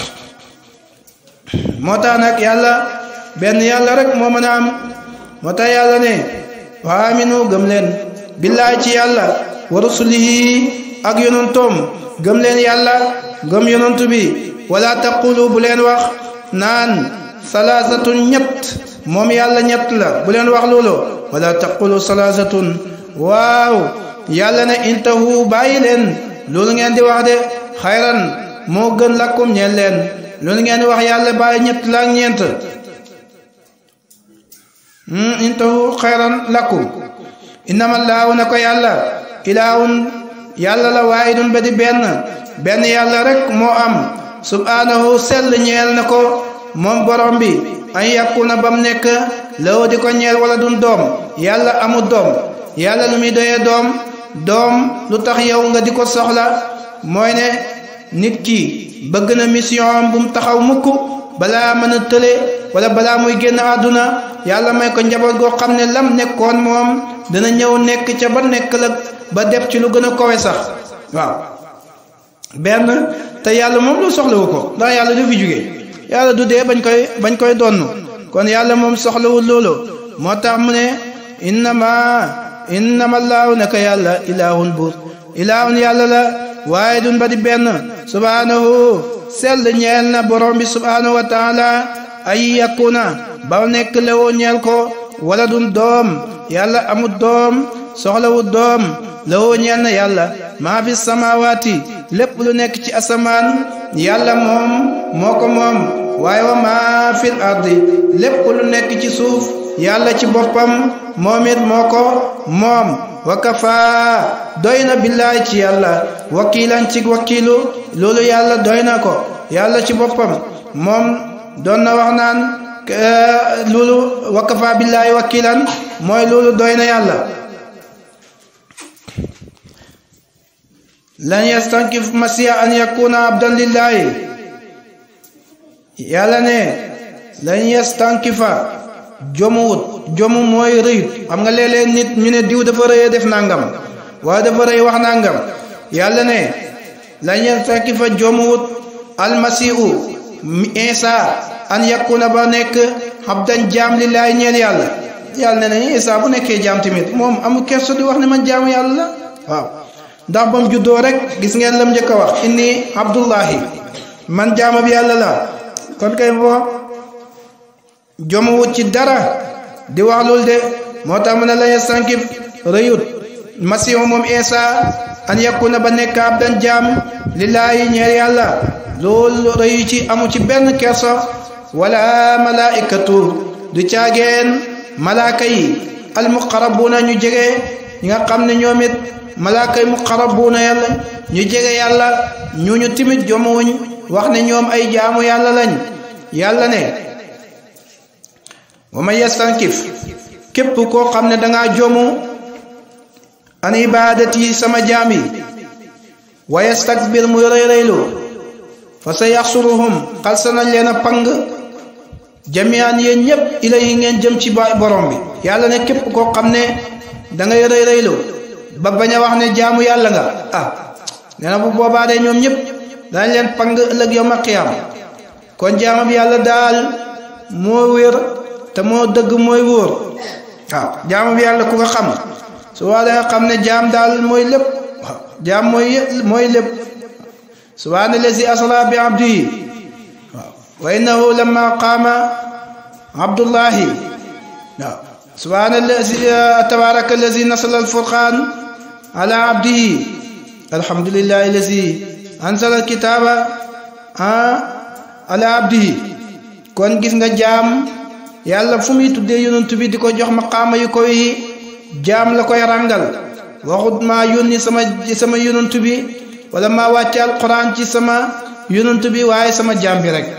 Speaker 1: moo tax nag yàlla benn yàlla rek moo mën a am moo tax yàlla ne wa aminu gëm leen billaahi ci yàlla wa rusulihi ak yonantoom gëm leen yàlla gëm yonantu bi wala taqulu bu leen wax naan salaasatun ñett moom yàlla ñett la bu leen wax loolu wala taqulu salaasatun waaw yàlla ne intahu bàyyi leen loolu ngeen di wax de xayran moo gën lakkum ñeen leen loolu ngeen di wax yàlla bàyyi ñett la ak ñeent intahu xayran lakkum innama laahu na ko yàlla ilaahun yàlla la waahidun ba di benn benn yàlla rek moo am subhaanahu sell ñeel na ko moom borom bi an yakuna bam nekk law di ko ñeel wala dun doom yàlla amul doom yàlla lu muy doyee doom doom lu tax yow nga di ko soxla mooy ne nit ki bëgg na mission bu mu taxaw mukk balaa mën a tële wala balaa muy génn àdduna yàlla may ko njaboot goo xam ne lam nekkoon moom dana ñëw nekk ca ba nekk la ba def ci lu gën a kowe sax waaw benn te yàlla moom lu soxlawu ko ndax yàlla du fi jóge yàlla du dee bañ koy bañ koy donn kon yàlla moom soxlawul loolu moo tax mu ne innama innama allaahu naka yàlla ilaahun buur ilaahun yàlla la waaye dun ba di benn subhaanahu sell ñeel na borom bi subhaanahu wa taala ay yakuna ba nekk lewoo ñeel ko wala dun doom yàlla amul doom soxlawul doom lewoo ñeel na yàlla maa fi samawaati lépp lu nekk ci asamaan yàlla moom moo ko moom waaye wa maa fil ardi lépp lu nekk ci suuf yàlla ci boppam moom it moo ko moom wa kafaa doy na billaahi ci yàlla wakiilan ci wakiilu loolu yàlla doy na ko yàlla ci boppam moom doon na wax naan loolu wa kafaa billaahi wakiilan mooy loolu doy na yàlla lan yastankif masiya an yakuna abdan lillahi yàlla ne lan yastankifa jomuwut jomu mooy rëyut xam nga léeg-léeg nit ñu ne diw dafa rëyee def nangam waaye dafa rëy wax nangam yàlla ne lan yastankifa jomuwut almasihu isa an yakuna ba nekk abdan jaam lillahi ñeel yàlla yàlla ne nañu isa bu nekkee jaam tamit moom amul kerso di wax ne man jaamu yàlla la waaw ndax bam juddoo rek gis ngeen lam njëkk a wax inni abdullahi man jaamab yàlla la kon kay boo jomuwut ci dara di wax loolu de moo tax mu ne la yastankif rëyut masihu moom isa an yakuna ba nekk abdan jaam lillaahi ñeel yàlla loolu rëyu ci amu ci benn kerso wala malaikatu du caageen malaaka yi almuqarrabuuna ñu jege ñi nga xam ne ñoom it malaaka yi muqarrabuuna yàlla ñu jege yàlla ñu ñu timit jomuwuñ wax ne ñoom ay jaamu yàlla lañ yàlla ne wa man yastankif képp koo xam ne dangaa jomu an ibadati sama jaam yi wa yastakbir muy rëy rëylu fa sa yaxsuruhum xalsa nañ leen a pang jamian yéen ñépp ilayhi ngeen jëm ci borom bi yàlla ne képp koo xam ne da ngay rëy rëylu ba bañ a wax ne jaamu yàlla nga ah nee na bu boobaa de ñoom ñëpp dañ leen pang ëllëg yawmal qiyaam kon jaamam yàlla daal moo wér te moo dëgg mooy wóor waaw jaamam yàlla ku ko xam su waa da nga xam ne jaam daal mooy lépp waaw jaam mooy mooy lépp subhaana lazi asra bi abdihi waaw wa innahu lamma qaama abdullahi waaw subhaana lazi tabaaraka lazi nasala alfurqaan ala abdihi alhamdulillahi lazi anzala alkitaaba ala abdihi kon gis nga jaam yàlla fu muy tuddee yonent bi di ko jox maqaama yu koy jaam la koy ràngal waxut maa yónni sama sama yonent bi wala maa wàcce alquran ci sama yonent bi waaye sama jaam bi rek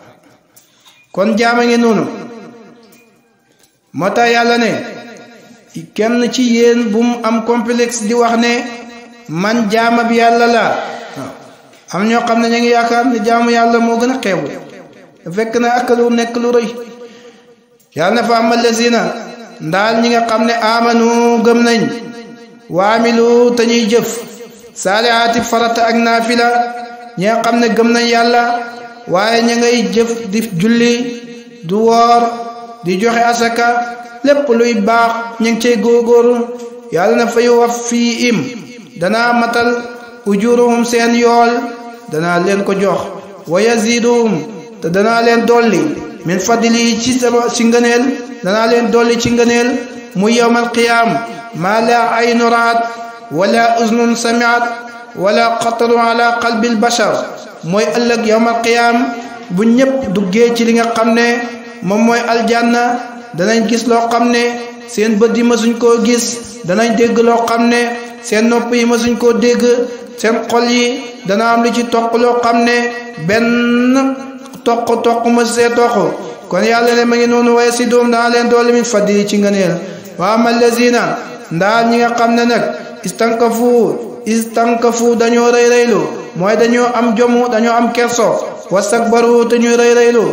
Speaker 1: kon jaam a ngi noonu moo tax yàlla ne kenn ci yéen bu mu am complexe di wax ne man jaamab yàlla la am ñoo xam ne ñu ngi yaakaar ne jaamu yàlla moo gën a xeebu fekk na ak lu nekk lu rëy yàlla na fa amal lazina ndaal ñi nga xam ne amanu gëm nañ waamilu te ñuy jëf saalihaati farata ak naafila ñi nga xam ne gëm nañ yàlla waaye ña ngay jëf di julli du woor di joxe asaka lépp luy baax ñu ngi cay góorgóorlu yàlla na fa yuwaffiihim danaa matal ujuruhum seen yool danaa leen ko jox wa yaziduhum te danaa leen dolli min fadli ci sama ci ngëneel danaa leen dolli ci ngëneel mu yawmal qiyaam maa la aynu raat wala uznun samiat wala xataru ala qalbil bashar mooy ëllëg yawmal qiyaam bu ñëpp duggee ci li nga xam ne moom mooy aljanna danañ gis loo xam ne seen bët yi mësuñ koo gis danañ dégg loo xam ne seen nopp yi mësuñ koo dégg seen xol yi dana am lu ci toq loo xam ne benn toq toq mës see toq kon yàlla ne ma ngi noonu waaye si doom dana leen doole min fadli ci ngëneel wa amal lazina ndaal ñi nga xam ne nag istankafu istankafu dañoo rëy rëylu mooy dañoo am jomu dañoo am kerso wastakbaru te ñuy rëy rëylu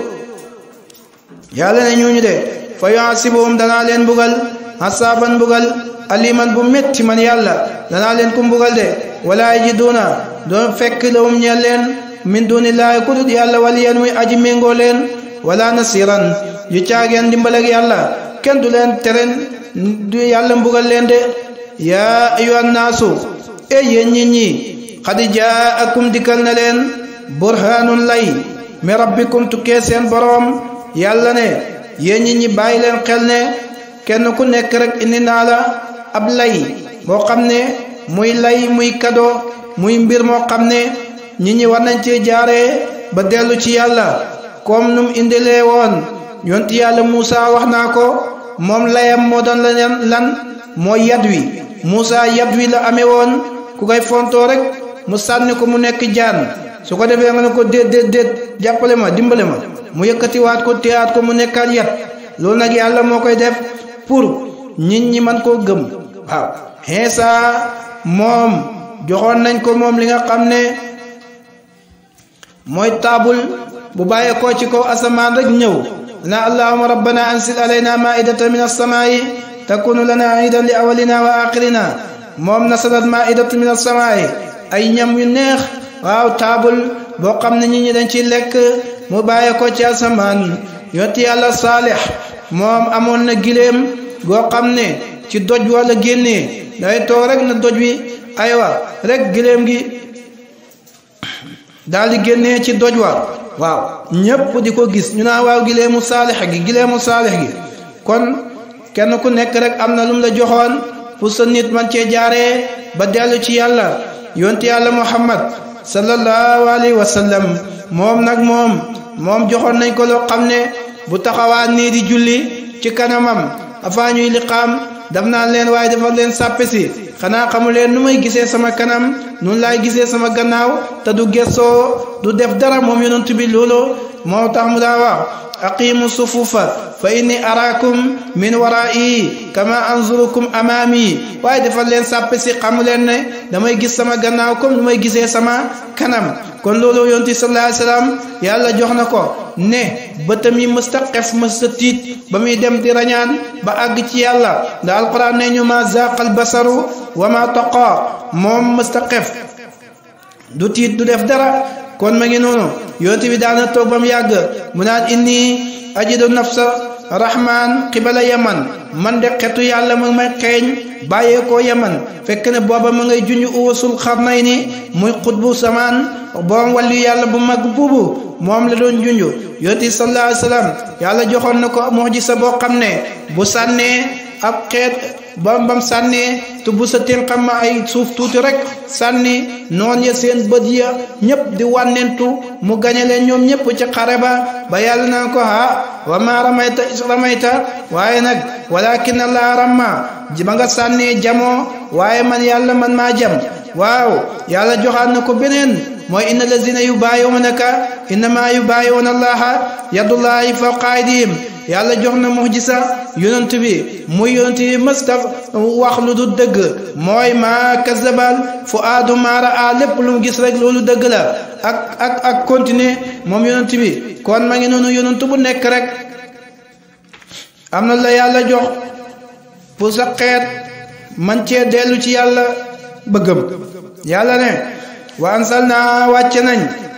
Speaker 1: yàlla ne ñooñu de fa yuhasibuhum danaa leen mbugal hasaban mbugal aliman bu metti man yàlla danaa leen ku mbugal de wala yajiduna doon fekk lawum ñeel leen min dunillahi ku dut yàlla waliyan muy aji méngoo leen wala nasiran yu caageen dimbal ak yàlla kenn du leen teren du yàlla mbugal leen de yaa ayyuhan naasu e yéen nit ñi qad jaakum dikkal na leen burhanun lay mi rabbikum tukkee seen boroom yàlla ne yéen nit ñi bàyyi leen xel ne kenn ku nekk rek indi naa la ab lay boo xam ne muy lay muy kado muy mbir moo xam ne nit ñi war nañ cee jaaree ba dellu ci yàlla comme num indilee woon yonti yàlla Muusa wax naa ko moom layam moo doon la lan mooy yad wi Muusa yad wi la amee woon ku koy fontoo rek mu sànni ko mu nekk jaan su ko defee nga ne ko déet déet déet jàppale ma dimbale ma mu yëkkatiwaat ko téyaat ko mu nekkaat yat loolu nag yàlla moo koy def pour nit ñi man koo gëm waaw Iisa moom joxoon nañ ko moom li nga xam ne mooy taabul bu bàyyeekoo ci kaw asamaan rek ñëw na allahumma rabbana ansil alayna maidatan min as-samaa'i takunu lana iidan li awalina wa axirina moom nasalat maidatu min as-samaa'i ay ñam yu neex waaw taabul boo xam ne nit ñi dañ ci lekk mu bàyyeekoo ci asamaan yonti yàlla Saalix moom amoon na gileem goo xam ne ci doj wala génnee day toog rek na doj wi aywa rek gileem gi daal di génnee ci doj wa waaw ñépp di ko gis ñu naa waaw gileemu Saalix gi gileemu Saalix gi kon kenn ku nekk rek am na lum la joxoon pour sa nit man cee jaaree ba dellu ci yàlla yonti yàlla Muhammad sallallahu alayhi wa sallam moom nag moom moom joxoon nañ ko loo xam ne bu taxawaa nii di julli ci kanamam afaa ñuy liqaam daf naan leen waaye dafa leen sàppe si xanaa xamu leen nu may gisee sama kanam nun laay gisee sama gannaaw te du gessoo du def dara moom yonent bi loolu moo tax mu daa wax aqimu sufufa fa inni araakum min wara'i kama anzurukum amami waaye dafa leen sàppe si xamu leen ne damay gis sama gannaaw comme nu may gisee sama kanam kon loolu yonti sallallahu alayhi wasallam yàlla jox na ko ne bëtam yi mësta xef mësta tiit ba muy dem di rañaan ba àgg ci yàlla da alquran ne ñu ma zaqal basaru wa ma taqa moom mësta xef du tiit du def dara kon ma ngi noonu yonti bi daana toog ba mu yàgg mu naan inni ajidu nafsa rahman qibala yaman man de xetu yàlla ma may xeeñ bàyyeekoo yaman fekk ne booba ma ngay junj uwasul xarnayni muy xutbu samaan boom wàllu yàlla bu mag buubu moom la doon junj yonti sallallahu alayhi wasallam yàlla joxoon na ko mu'jiza boo xam ne bu sànnee ab xeet bam bam sànnee te bu sa tenqam ma ay suuf tuuti rek sànni noon ya seen bët ya ñëpp di wànnentu mu gañe leen ñoom ñëpp ci xare ba ba yàlla naan ko ha wa ma ramayta is ramayta waaye nag walakin Allah ramma ji ba nga sànnee jamoo waaye man yàlla man maa jam waaw yàlla joxaat na ko beneen mooy inna lazina yubayi'unaka innama yubayi'una allaha yadullahi fawqa aydihim yàlla jox na mu'jiza yonent bi muy yonent bi mustaf wax lu du dëgg mooy maa kazabal fu aadu maara a lépp lu mu gis rek loolu dëgg la ak ak ak continuer moom yonent bi kon ma ngi noonu yonent bu nekk rek am na la yàlla jox pour sa xeet man cee dellu ci yàlla bëggam yàlla ne wa ansalna wàcce nañ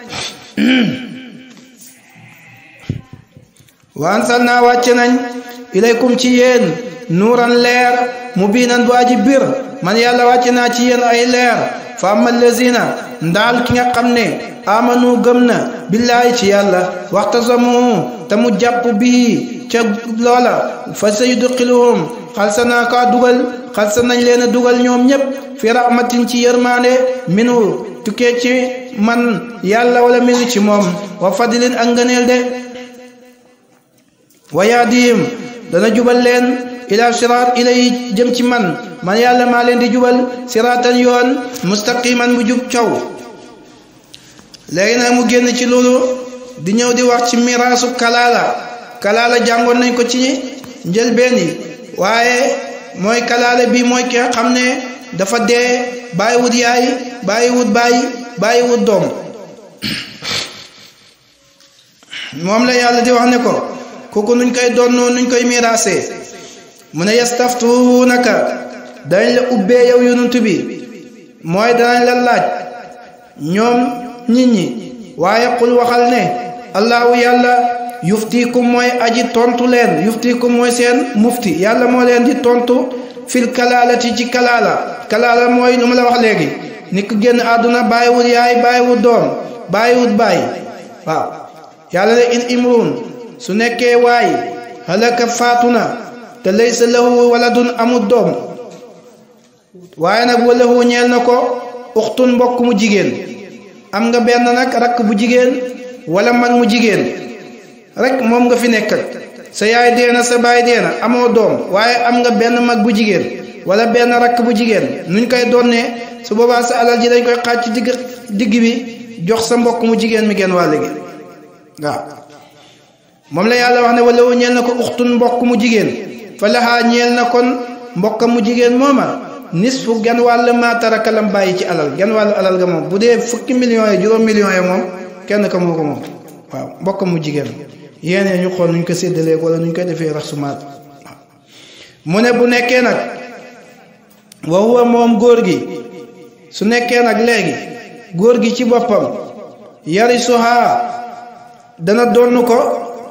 Speaker 1: wa ansalna wàcce nañ ilaykum ci yéen nuuran leer mubiinan bu aji bir man yàlla wàcce naa ci yéen ay leer fa amma allazina ndaal ki nga xam ne amanu gëm na billaahi ci yàlla waxtasamu te mu jàpp bii ca loola fa sayudxiluhum xalsa naa kaa dugal xalsa nañ leen a dugal ñoom ñépp fi rahmatin ci yërmaande minu tukkee ci man yàlla wala minu ci moom wa fadilin ak ngëneel de wa yahdihim dana jubal leen ila siraat ilay jëm ci man man yàlla maa leen di jubal siraatan yoon mustaqiman bu jub caw léegi nag mu génn ci loolu di ñëw di wax ci miraasu kalaala kalaala jàngoon nañ ko ci njëlbeen yi waaye mooy kalaala bi mooy ki nga xam ne dafa dee bàyyi wut yaay bàyyi wut bàyyi bàyyi wut doom moom la yàlla di wax ne ko kooku nuñ koy doonnoo nuñ koy miraasee mu ne yastaftuunaka dañ la ubbee yow yonent bi mooy danañ la laaj ñoom nit ñi waaye qul waxal ne allahu yàlla yuftikum mooy aji tontu leen yuftikum mooy seen mufti yàlla moo leen di tontu fil kalaalati ci kalaala kalaala mooy lu ma la wax léegi nit ku génn àdduna bàyyiwut yaay bàyyiwut doom bàyyiwut bàyyi waaw yàlla ne in imruun su nekkee waay halaka faatu na te laysa lahu waladun amut doom waaye nag walahu ñeel na ko uxtun mbokk mu jigéen am nga benn nag rakk bu jigéen wala mag mu jigéen rek moom nga fi nekk sa yaay deena sa baay deena amoo doom waaye am nga benn mag bu jigéen wala benn rakk bu jigéen nuñ koy donnee su boobaa sa alal ji dañ koy xaaj ci digg digg bi jox sa mbokk mu jigéen mi genn wàll gi waaw moom la yàlla wax ne wala wu ñeel na ko uxtun mbokk mu jigéen fa laxaa ñeel na kon mbokkam mu jigéen mooma nisfu genn wàll maa taraka lam bàyyi ci alal genn wàll alal ga moom bu dee fukki millions yi juróom millions yi moom kenn ka moo ko moom waaw mbokkam mu jigéen yéene ñu xool nuñ ko séddalee wala nuñ koy defee rax sumaat mu ne bu nekkee nag wa huwa moom góor gi su nekkee nag léegi góor gi ci boppam yarisuhaa dana donn ko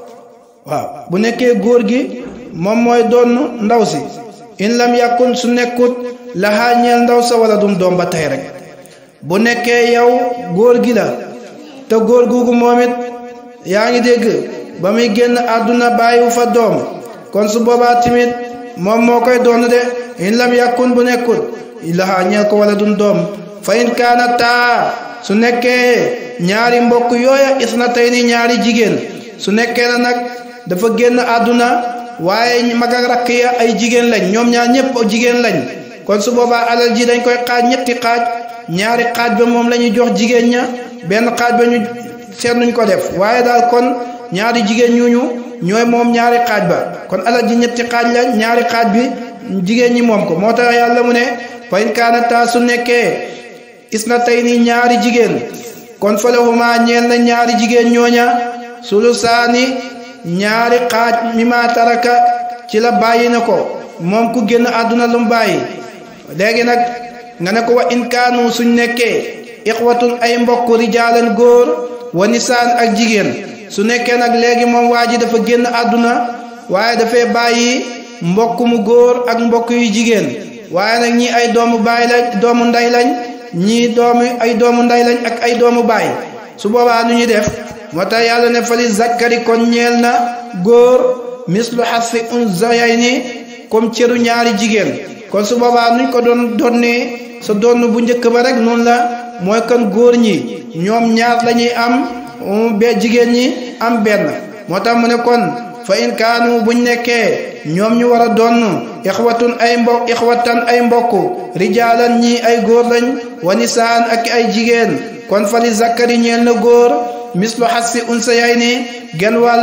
Speaker 1: waaw bu nekkee góor gi moom mooy donn ndaw si in lam yakun su nekkut laxaa ñeel ndaw sa wala dum doom ba tey rek bu nekkee yow góor gi la te góor googu moom it yaa ngi dégg ba muy génn àdduna bàyyiwu fa doom kon su boobaa timit moom moo koy doon de in lam yakun bu nekkut laxaa ñeel ko wala dum doom fa in kaana taa su nekkee ñaari mbokk yooya isnatayni ñaari jigéen su nekkee na nag dafa génn àdduna waaye mag ak rakk ya ay jigéen lañ ñoom ñaar ñëpp jigéen lañ kon su boobaa alal ji dañ koy xaaj ñetti xaaj ñaari xaaj ba moom la ñuy jox jigéen ña benn xaaj ba ñu seet nuñ ko def waaye daal kon ñaari jigéen ñuñu ñooy moom ñaari xaaj ba kon alal ji ñetti xaaj lañ ñaari xaaj bi jigéen ñi moom ko moo tax yàlla mu ne fa in kaana taa su nekkee isnatayni ñaari jigéen kon falahuma ñeel na ñaari jigéen ñooña sulusaani ñaari xaaj mi ma taraka ci la bàyyi na ko moom ku génn àdduna lu mu bàyyi léegi nag nga ne ko wa in kaanu suñ nekkee ixwatun ay mbokk rijaalan góor wa nisaan ak jigéen su nekkee nag léegi moom waa ji dafa génn àdduna waaye dafay bàyyi mbokk mu góor ak mbokk yu jigéen waaye nag ñii ay doomu baay lañ doomu nday lañ ñii doomu ay doomu nday lañ ak ay doomu baay su boobaa nu ñuy def moo tax yàlla ne fali zakkari kon ñeel na góor mislu xasfi unsayayni comme cëru ñaari jigéen kon su boobaa nuñ ko doon donnee sa donn bu njëkk ba rek noonu la mooy kon góor ñi ñoom ñaar la ñuy am be jigéen ñi am benn moo tax mu ne kon fa in kaanu buñ nekkee ñoom ñu war a donn ixwatun ay mbokk ixwatan ay mbokk rijaalan ñi ay góor lañ wa nisaan ak ay jigéen kon fali zakkari ñeel na góor mislu xasfi unsayayni genn wàll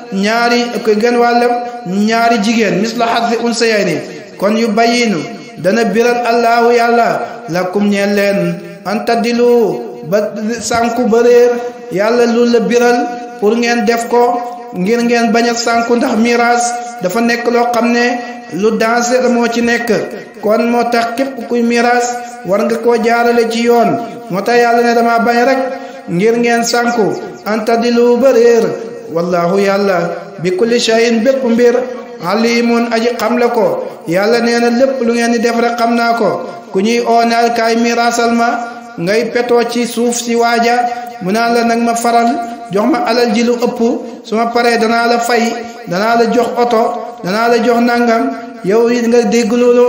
Speaker 1: ñaari ko gën wàllam ñaari jigéen misla hadfi unsayayni kon yu bayinu dana biral allahu yàlla lakum ñeen leen an taddilu ba sànku ba réer yàlla lu la biral pour ngeen def ko ngir ngeen bañ a sànku ndax miraas dafa nekk loo xam ne lu danger moo ci nekk kon moo tax képp kuy miraas war nga koo jaarale ci yoon moo tax yàlla ne dama bañ rek ngir ngeen sànku an taddilu ba réer wallahu yàlla bi kulli shay'in bépp mbir alimun aji xam la ko yàlla nee na lépp lu ngeen di def rek xam naa ko ku ñuy oonaal kaay miraasal ma ngay petoo ci suuf si waaja mu naan la nag ma faral jox ma alal ji lu ëpp su ma paree danaa la fay danaa la jox oto danaa la jox nangam yow it nga dégg loolu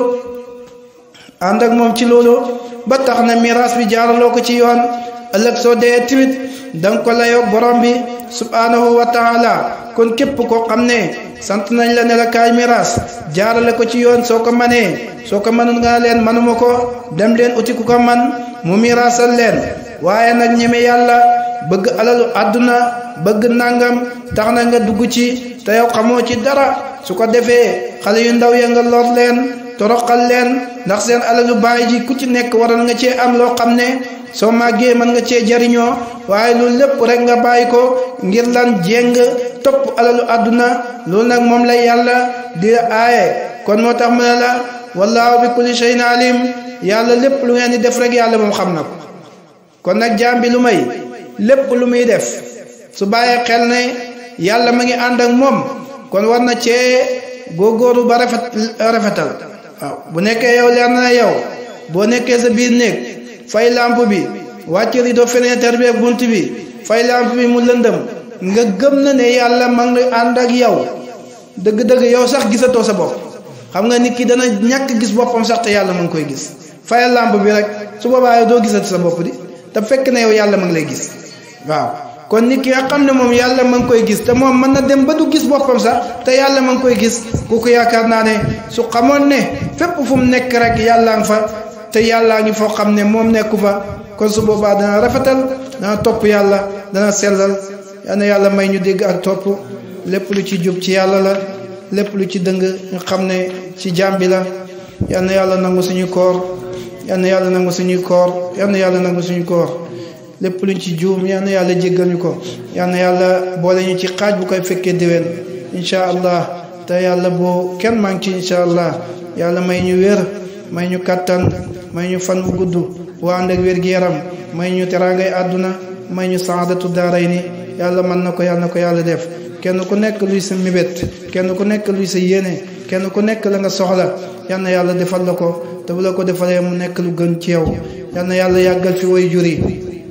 Speaker 1: ànd ak moom ci loolu ba tax na miraas bi jaaraloo ko ci yoon ëllëg soo dee timit danga ko layoog borom bi subhanahu wa taala kon képp koo xam ne sant nañ la ne la kaay miraas jaarale ko ci yoon soo ko manee soo ko mënul nga leen manuma ko dem leen uti ku ko man mu miraasal leen waaye nag ñeme yàlla bëgg alalu àdduna bëgg nangam tax na nga dugg ci te yow xamoo ci dara su ko defee xale yu ndaw ya nga lor leen toroxal leen ndax seen alalu baay ji ku ci nekk waral nga cee am loo xam ne soo màggee mën nga cee jariñoo waaye loolu lépp rek nga bàyyi ko ngir lan jéng topp alalu àdduna loolu nag moom lay yàlla di aaye kon moo tax mu ne la wallahu bi kulli shay'in alim yàlla lépp lu ngeen di def rek yàlla moom xam na ko kon nag jaam bi lu may lépp lu muy def su bàyyee xel ne yàlla ma ngi ànd ak moom kon war na cee góorgóorlu ba rafet rafetal waaw bu nekkee yow leer na yow boo nekkee sa biir néeg fay lampe bi wàcc rideau fenêtre bi ak bunt bi fay lampe bi mu lëndëm nga gëm na ne yàlla ma ngi ànd ak yow dëgg-dëgg yow sax gisatoo sa bopp xam nga nit ki dana ñàkk gis boppam sax te yàlla ma ngi koy gis fayal lampe bi rek su boobaa yow doo gisati sa bopp di te fekk na yow yàlla ma ngi lay gis waaw kon nit ki nga xam ne moom yàlla ma ngi koy gis te moom mën na dem ba du gis boppam sax te yàlla ma ngi koy gis kooku yaakaar naa ne su xamoon ne fépp fu mu nekk rek yàllaa ngi fa te yàllaa ngi foo xam ne moom nekku fa kon su boobaa dana rafetal dana topp yàlla dana sellal yal na yàlla may ñu dégg ak topp lépp lu ci jub ci yàlla la lépp lu ci dëng ñu xam ne ci jaam bi la yal na yàlla nangu suñu koor yal na yàlla nangu suñu koor yal na yàlla nangu suñu koor lépp luñ ci juum yal na yàlla jéggal ñu ko yal na yàlla boole ñu ci xaaj bu koy fekkee déwén incha allah te yàlla boo kenn maa ngi ci incha allah yàlla may ñu wér may ñu kattan may ñu fan bu gudd bu ànd ak wér gi yaram may ñu teraangay àdduna may ñu saadatu daaray ni yàlla mën na ko yàlla na ko yàlla def kenn ku nekk luy sa mébét kenn ku nekk luy sa yéene kenn ku nekk la nga soxla yal na yàlla defal la ko te bu la ko defalee mu nekk lu gën ci yow yal na yàlla yàggal fi way jur yi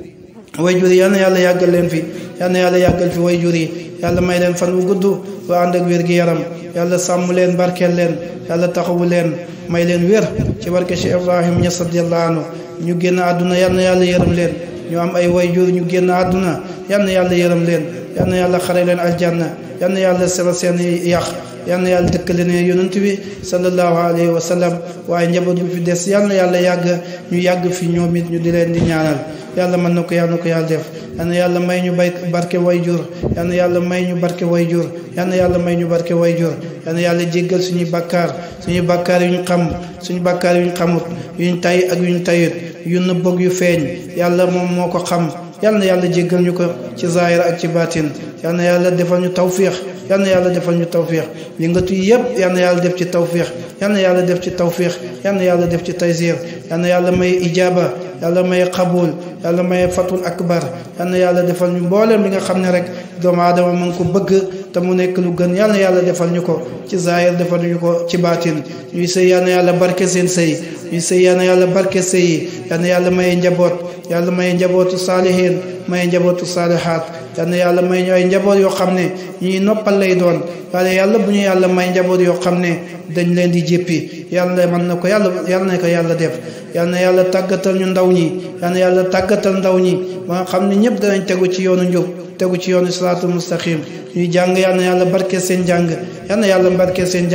Speaker 1: way jur yi yal na yàlla yàggal leen fi yal na yàlla yàggal fi way jur yi yàlla may leen fan bu gudd bu ànd ak wér gi yaram yàlla sàmm leen barkeel leen yàlla taxawu leen may leen wér ci barke Cheikh Ibrahim Niass radiyallahu anhu ñu génn àdduna yal na yàlla yërëm leen ñu am ay way jur ñu génn àdduna yal na yàlla yërëm leen yal na yàlla xare leen aljanna yal na yàlla sera seen yàq yal na yàlla dëkkale ne yonent bi sallallahu alayhi wa sallam waaye njaboot bi fi des yal na yàlla yàgg ñu yàgg fi ñoom it ñu di leen di ñaanal yàlla mën na ko yàlla na ko yàlla def yal na yàlla may ñu bay barke way jur yal na yàlla may ñu barke way jur yal na yàlla may ñu barke way jur yal na yàlla jéggal suñuy bakkaar suñu bakkaar yu ñu xam suñu bakkaar yu ñu xamut yu ñu tay ak yu ñu tayut yu nëbb yu feeñ yàlla moom moo ko xam yal na yàlla jéggal ñu ko ci zaahir ak ci baatin yal na yàlla defal ñu tawfiix yal na yàlla defal ñu tawfiix yëngatu yëpp yal na yàlla def ci tawfiix yal na yàlla def ci tawfiix yal na yàlla def ci taysir yal na yàlla may ijaaba yàlla may qabul yàlla may fatul akbar yal na yàlla defal ñu mboolem li nga xam ne rek doomu aadama mu ngi ko bëgg te mu nekk lu gën yal na yàlla defal ñu ko ci zaahir defal ñu ko ci baatin ñuy sëy yal na yàlla barke seen sëy ñuy sëy yal na yàlla barke sëy yi yal na yàlla may njaboot yàlla may njabootu saalihiin may njabootu saalihaat yal na yàlla may ñu ay njaboot yoo xam ne ñuy noppal lay doon waaye yàlla bu ñu yàlla may njaboot yoo xam ne dañ leen di jéppi yàlla mën na ko yàlla yàlla na ko yàlla def yal na yàlla tàggatal ñu ndaw ñi yal na yàlla tàggatal ndaw ñi ba nga xam ne ñëpp danañ tegu ci yoonu njub tegu ci yoonu siraatul mustaqim ñuy jàng yal na yàlla barke seen jàng yal na yàlla barke seen jàng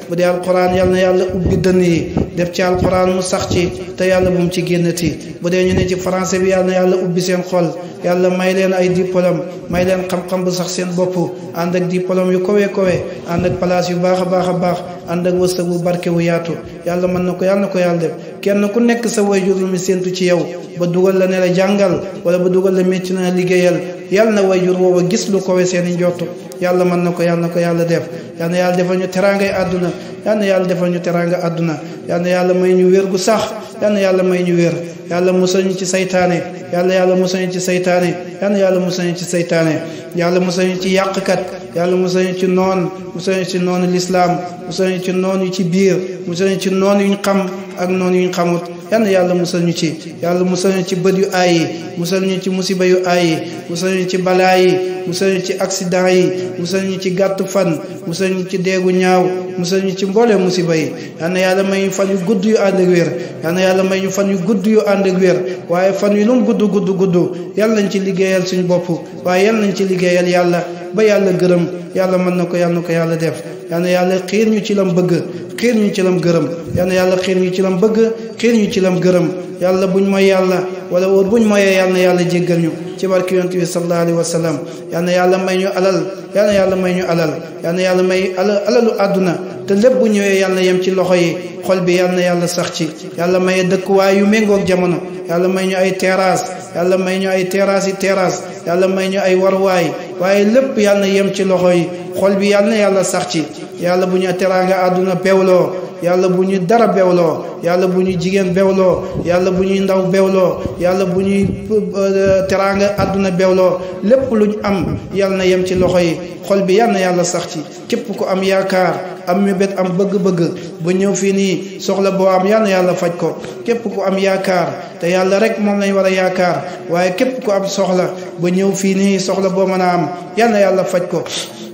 Speaker 1: bu dee alquran yal na yàlla ubbi dënn yi def ci alquran mu sax ci te yàlla bu mu ci génnati bu dee ñu ne ci français bi yal na yàlla ubbi seen xol yàlla may leen ay diplôme may leen xam-xam bu sax seen bopp ànd ak diplôme yu kowe kowe ànd ak place yu baax a baax a baax ànd ak wërsëg bu barke wu yaatu yàlla mën na ko yàlla na ko yàlla def kenn ku nekk sa wayjur lu mu séentu ci yow ba dugal la ne la jàngal wala ba dugal la métti na liggéeyal yàlla na wayjur woowa gis lu kowe seen i njottu yàlla mën na ko yàlla na ko yàlla def yàlla na yàlla defal ñu teraangay àdduna yàlla na yàlla defal ñu teraanga àdduna yàlla na yàlla may ñu wér gu sax yàlla na yàlla may ñu wér yàlla musal ñu ci saytaane yàlla yàlla musal ñu ci saytaane yàlla yàlla musal ñu ci saytaane yàlla musal ñu ci yàqkat yàlla musal ñu ci noon musal ñu ci noonu lislaam musal ñu ci noon yu ci biir musal ñu ci noon yuñ xam ak noon yuñ xamut yàlla yàlla musal ñu ci yàlla musal ñu ci bët yu aay yi musal ñu ci musiba yu aay yi musal ñu ci balaa yi musal ñu ci accident yi musal ñu ci gàtt fan musal ñu ci deegu ñaaw musal ñu ci mboole musiba yi yàlla yàlla may ñu fan yu gudd yu ànd ak wér yàlla yàlla may ñu fan yu gudd yu ànd ak wér waaye fan yu lu mu gudd gudd gudd yàlla nañ ci liggéeyal suñu bopp waaye yàlla nañ ci liggéeyal yàlla ba yàlla gërëm yàlla mën na ko yàlla na ko yàlla def yàlla yàlla xiir ñu ci lam bëgg xiir ñu ci lam gërëm yàlla yàlla xiir ñu ci lam bëgg xiir ñu ci lam gërëm yàlla buñ mooy yàlla wala wóor buñ mooyee yàlla yàlla jéggal ñu ci barke yonent bi sallallahu alayhi wa sallam yàlla yàlla may ñu alal yàlla yàlla may ñu alal yàlla yàlla may alal alalu àdduna te lépp bu ñëwee yàlla yem ci loxo yi xol bi yàlla yàlla sax ci yàlla may dëkkuwaay yu méngoog jamono yàlla may ñu ay terrasse yàlla may ñu ay terrasse yi terrasse yàlla may ñu ay warwaay waaye lépp yàlla yem ci loxo yi xol bi yàlla yàlla sax ci yàlla bu ñu teraanga àdduna bewloo yàlla bu ñu dara bewloo yàlla bu ñu jigéen bewloo yàlla bu ñuy ndaw bewloo yàlla bu ñuy teraanga àdduna bewloo lépp lu ñu am yàlla na yem ci loxo yi xol bi yàlla na yàlla sax ci képp ko am yaakaar am mébét am bëgg-bëgg ba ñëw fii nii soxla boo am yàlla na yàlla faj ko képp ku am yaakaar te yàlla rek moom lañ war a yaakaar waaye képp ku am soxla ba ñëw fii nii soxla boo mën a am yàlla na yàlla faj ko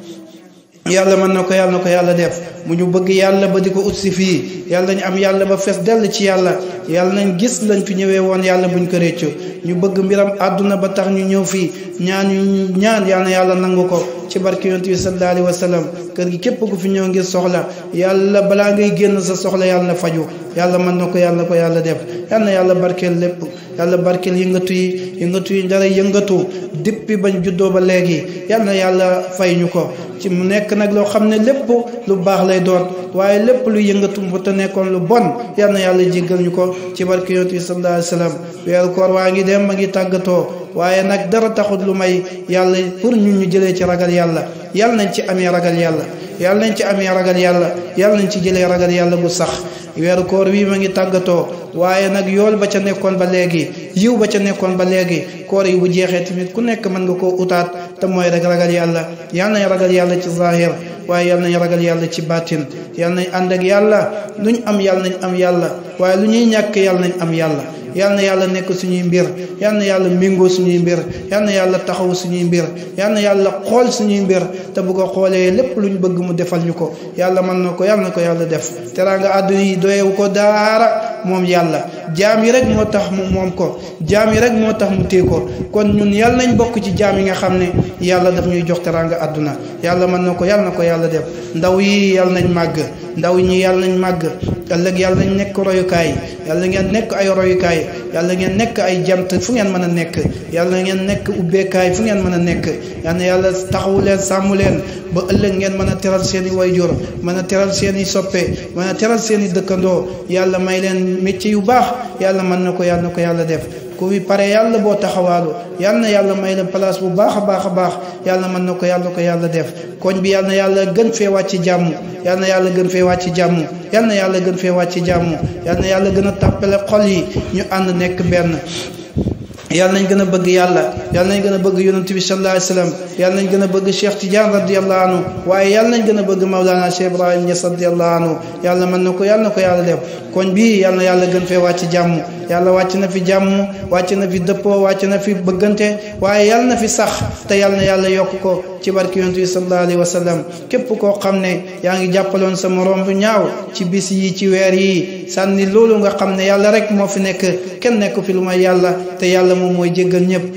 Speaker 1: yàlla mën na ko yàlla na ko yàlla def mu ñu bëgg yàlla ba di ko ut si fii yàlla nañ am yàlla ba fees dell ci yàlla yàlla nañ gis lañ fi ñëwee woon yàlla buñ ko réccu ñu bëgg mbiram àdduna ba tax ñu ñëw fii ñaan ñu ñaan yàlla na yàlla nangu ko ci barke yonent bi sallallahu alayhi wa sallam kër gi képp ku fi ñëw ngir soxla yàlla balaa ngay génn sa soxla yàlla na faju yàlla mën na ko yàlla na ko yàlla def yàlla na yàlla barkeel lépp yàlla barkeel yëngatu yi yëngatu yi dara yëngatu depuis bañ juddoo ba léegi yàlla na yàlla fay ñu ko ci mu nekk nag loo xam ne lépp lu baax lay doon waaye lépp lu yëngatu bu te nekkoon lu bon yàlla na yàlla jéggal ñu ko ci barke yonent bi sallallahu alayhi wa sallam weeru koor waa ngi dem ma ngi tàggatoo waaye nag dara taxut lu may yàlla pour ñun ñu jëlee ci ragal yàlla yàlla nañ ci amee ragal yàlla yàlla nañ ci amee ragal yàlla yàlla nañ ci jëlee ragal yàlla bu sax weeru koor wi ma ngi tàggatoo waaye nag yool ba ca nekkoon ba léegi yiw ba ca nekkoon ba léegi koor yi bu jeexee tamit ku nekk mën nga koo utaat te mooy rek ragal yàlla yàlla nañ ragal yàlla ci zahir waaye yàlla nañ ragal yàlla ci baatin yàlla nañ ànd ak yàlla lu ñu am yàlla nañ am yàlla waaye lu ñuy ñàkk yàlla nañ am yàlla yàlla na yàlla nekk suñuy mbir yàlla na yàlla méngoo suñuy mbir yàlla na yàlla taxaw suñuy mbir yàlla na yàlla xool suñuy mbir te bu ko xoolee lépp lu ñu bëgg mu defal ñu ko yàlla mën na ko yàlla na ko yàlla def teraanga àdduna yi doyewu ko daara moom yàlla jaam yi rek moo tax mu moom ko jaam yi rek moo tax mu téye ko kon ñun yàlla nañ bokk ci jaam yi nga xam ne yàlla daf ñuy jox teraanga àdduna yàlla mën na ko yàlla na ko yàlla def ndaw yi yàlla nañ màgg ndaw ñi yàlla nañ màgg ëllëg yàlla nañ nekk royukaay yàlla ngeen nekk ay royukaay yàlla ngeen nekk ay jant fu ngeen mën a nekk yàlla ngeen nekk ubbeekaay fu ngeen mën a nekk yal na yàlla taxawu leen sàmm leen ba ëllëg ngeen mën a teral seen i wayjur mën a teral seen i soppe mën a teral seen i dëkkandoo yàlla may leen métier yu baax yàlla mën na ko yàlla na ko yàlla def ku fi pare yàlla boo taxawaalu yàlla na yàlla may leen place bu baax a baax a baax yàlla mën na ko yàlla na ko yàlla def koñ bi yàlla na yàlla gën fee wàcc jàmm yàlla na yàlla gën fee wàcc jàmm yàlla na yàlla gën fee wàcc jàmm yàlla na yàlla gën a tàppale xol yi ñu ànd nekk benn yàlla nañ gën a bëgg yàlla yàlla nañ gën a bëgg yonent bi sallallahu alayhi wa sallam yàlla nañ gën a bëgg Cheikh Tidiane radiyallahu anhu waaye yàlla nañ gën a bëgg Maulana Cheikh Ibrahim Niass radiyallahu anhu yàlla mën na ko yàlla na ko yàlla def koñ bii yàlla na yàlla gën fee wàcc jàmm yàlla wàcc na fi jàmm wàcc na fi dëppoo wàcc na fi bëggante waaye yàlla na fi sax te yàlla na yàlla yokk ko ci barki yonent bi sallallahu alayhi wa sallam képp koo xam ne yaa ngi jàppaloon sa morom bu ñaaw ci bis yi ci weer yi sànni loolu nga xam ne yàlla rek moo fi nekk kenn nekk fi lu may yàlla te yàlla moom mooy jéggal ñëpp yàlla na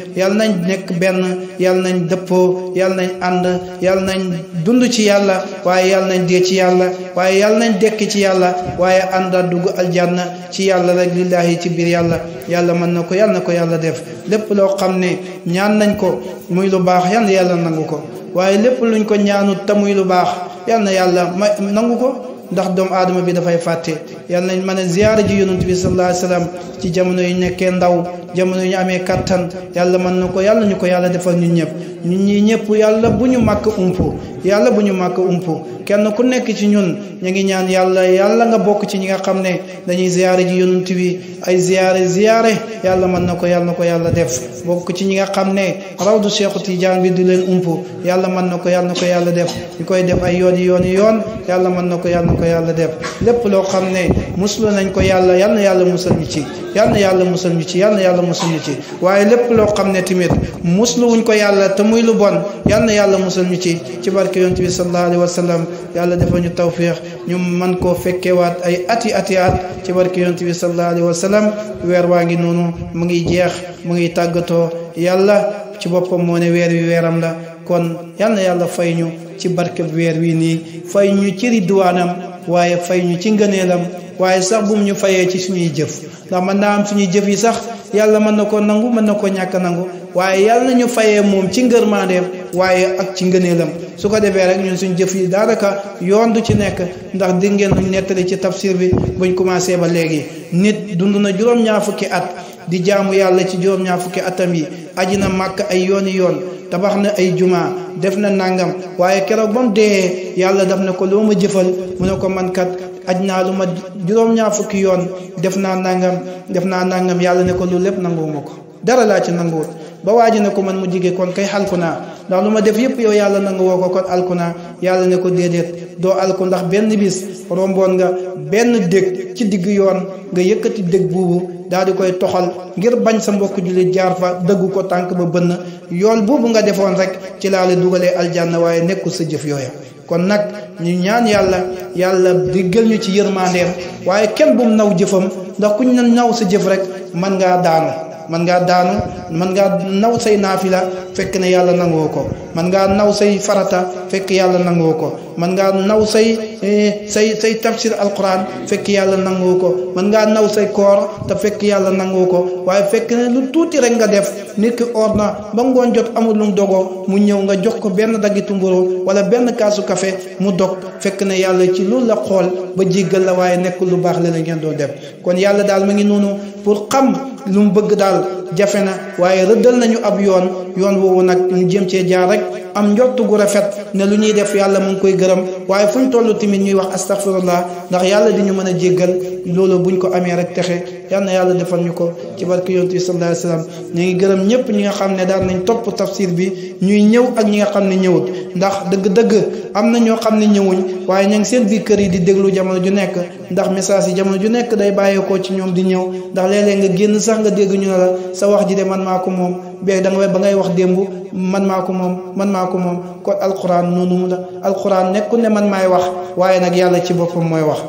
Speaker 1: nañ nekk benn yàlla nañ dëppoo yàlla nañ ànd yàlla nañ dund ci yàlla waaye yàlla nañ dee ci yàlla waaye yàlla nañ dekk ci yàlla waaye ànda dugg aljanna ci yàlla rek lillahi ci biir yàlla yàlla mën na ko yàlla na ko yàlla def lépp loo xam ne ñaan nañ ko muy lu baax yàlla yàlla nangu ko waaye lépp luñ ko ñaanut te muy lu baax yàlla na yàlla ma nangu ko ndax doomu aadama bi dafay fàtte yàlla nañ mën a ziyaara ji yonent bi sallallahu alayhi wasallam ci jamono yu nekkee ndaw jamono yu ñu amee kattan yàlla mën na ko yàlla ñu ko yàlla defal ñun ñëpp ñun ñii ñëpp yàlla bu ñu màkk umpu yàlla bu ñu màkk umpu kenn ku nekk ci ñun ñu ngi ñaan yàlla yàlla nga bokk ci ñi nga xam ne dañuy ziyaara ji yonent bi ay ziyaare ziyaare yàlla mën na ko yàlla na ko yàlla def bokk ci ñi nga xam ne rawdu Cheikh Tidiane bi di leen umpu yàlla mën na ko yàlla na ko yàlla def ñu koy def ay yoon yoon yoon yàlla mën na ko yàlla na ko yàlla def lépp loo xam ne muslu nañ ko yàlla yàlla na yàlla musal ñu ci yàlla na yàlla musal ñu ci yàlla na yàlla musal ñu ci waaye lépp loo xam ne tamit muslu wuñ ko yàlla te muy lu bon yàlla na yàlla musal ñu ci ci barke yonent bi sallallahu alayhi wa sallam yàlla dafa ñu tawfiix ñu man koo fekkewaat ay ati ati at ci barke yonent bi sallallahu alayhi wa sallam weer waa ngi noonu mu ngi jeex mu ngi tàggatoo yàlla ci boppam moo ne weer wi weeram la kon yàlla na yàlla fay ñu ci barkeb weer wi nii fay ñu ci ridwaanam waaye fay ñu ci ngëneelam waaye sax bum ñu fayee ci suñuy jëf ndax mën naa am suñuy jëf yi sax yàlla mën na ko nangu mën na ko ñàkk nangu waaye yàlla na ñu fayee moom ci ngërmandeem waaye ak ci ngëneelam su ko defee rek ñun suñ jëf yi daanaka yoon du ci nekk ndax di ngeen luñ nettali ci tafsir bi buñ commencé ba léegi nit dund na juróom-ñaar fukki at di jaamu yàlla ci juróom-ñaar fukki atam yi aji na màkk ay yooni yoon tabax na ay juma def na nangam waaye keroog ba mu dee yàlla daf na ko loo ma jëfal mu ne ko man kat aj naa lu ma juróom-ñaar fukki yoon def naa nangam def naa nangam yàlla ne ko loolu lépp nanguwuma ko dara laa ci nanguwut ba waaji ne ko man mu jige kon kay xalku naa ndax lu ma def yëpp yow yàlla nanguwoo ko kon alku naa yàlla ne ko déedéet doo alku ndax benn bis romboon nga benn dég ci digg yoon nga yëkkati dég buubu daal di koy toxal ngir bañ sa mbokk jullit jaar fa dëggu ko tànk ba bënn yool boobu nga defoon rek ci laa la dugalee aljanna waaye nekkul sa jëf yooya kon nag ñu ñaan yàlla yàlla diggal ñu ci yërmandeem waaye kenn bu mu naw jëfam ndax kuñ na naw sa jëf rek man ngaa daanu man ngaa daanu man ngaa naw say naafila fekk ne yàlla nangoo ko man ngaa naw say farata fekk yàlla nangoo ko man ngaa naw say say say tafsir alquran fekk yàlla nangoo ko man ngaa naw say koor te fekk yàlla nangoo ko waaye fekk ne lu tuuti rek nga def nit ki or na ba ngoon jot amul lu mu dogoo mu ñëw nga jox ko benn daggitu mburu wala benn kaasu café mu dog fekk ne yàlla ci loolu la xool ba jéggal la waaye nekk lu baax la la ngeen doon def kon yàlla daal ma ngi noonu pour xam lu mu bëgg daal jafe na waaye rëddal nañu ab yoon yoon woowu nag ñu jéem cee jaar rek am njott gu rafet ne lu ñuy def yàlla mu ngi koy gërëm waaye fu ñu toll tamit ñuy wax astaghfirullah ndax yàlla di ñu mën a jéggal loolu buñ ko amee rek texe yal na yàlla defal ñu ko ci barke yonent bi sallallahu alayhi wasallam ñu ngi gërëm ñëpp ñi nga xam ne daal nañ topp tafsir bi ñuy ñëw ak ñi nga xam ne ñëwut ndax dëgg-dëgg am na ñoo xam ne ñëwuñ waaye ñu ngi seen biir kër yi di déglu jamono ju nekk ndax message yi jamono ju nekk day bàyyeekoo ci ñoom di ñëw ndax léeg-léeg nga génn sax nga dégg ñu ne la sa wax ji de man maa ko moom bee da nga ba ngay wax démb man maa ko moom man maa ko moom kon alquran noonu mu la alquran nekkul ne man maay wax waaye nag yàlla ci boppam mooy wax.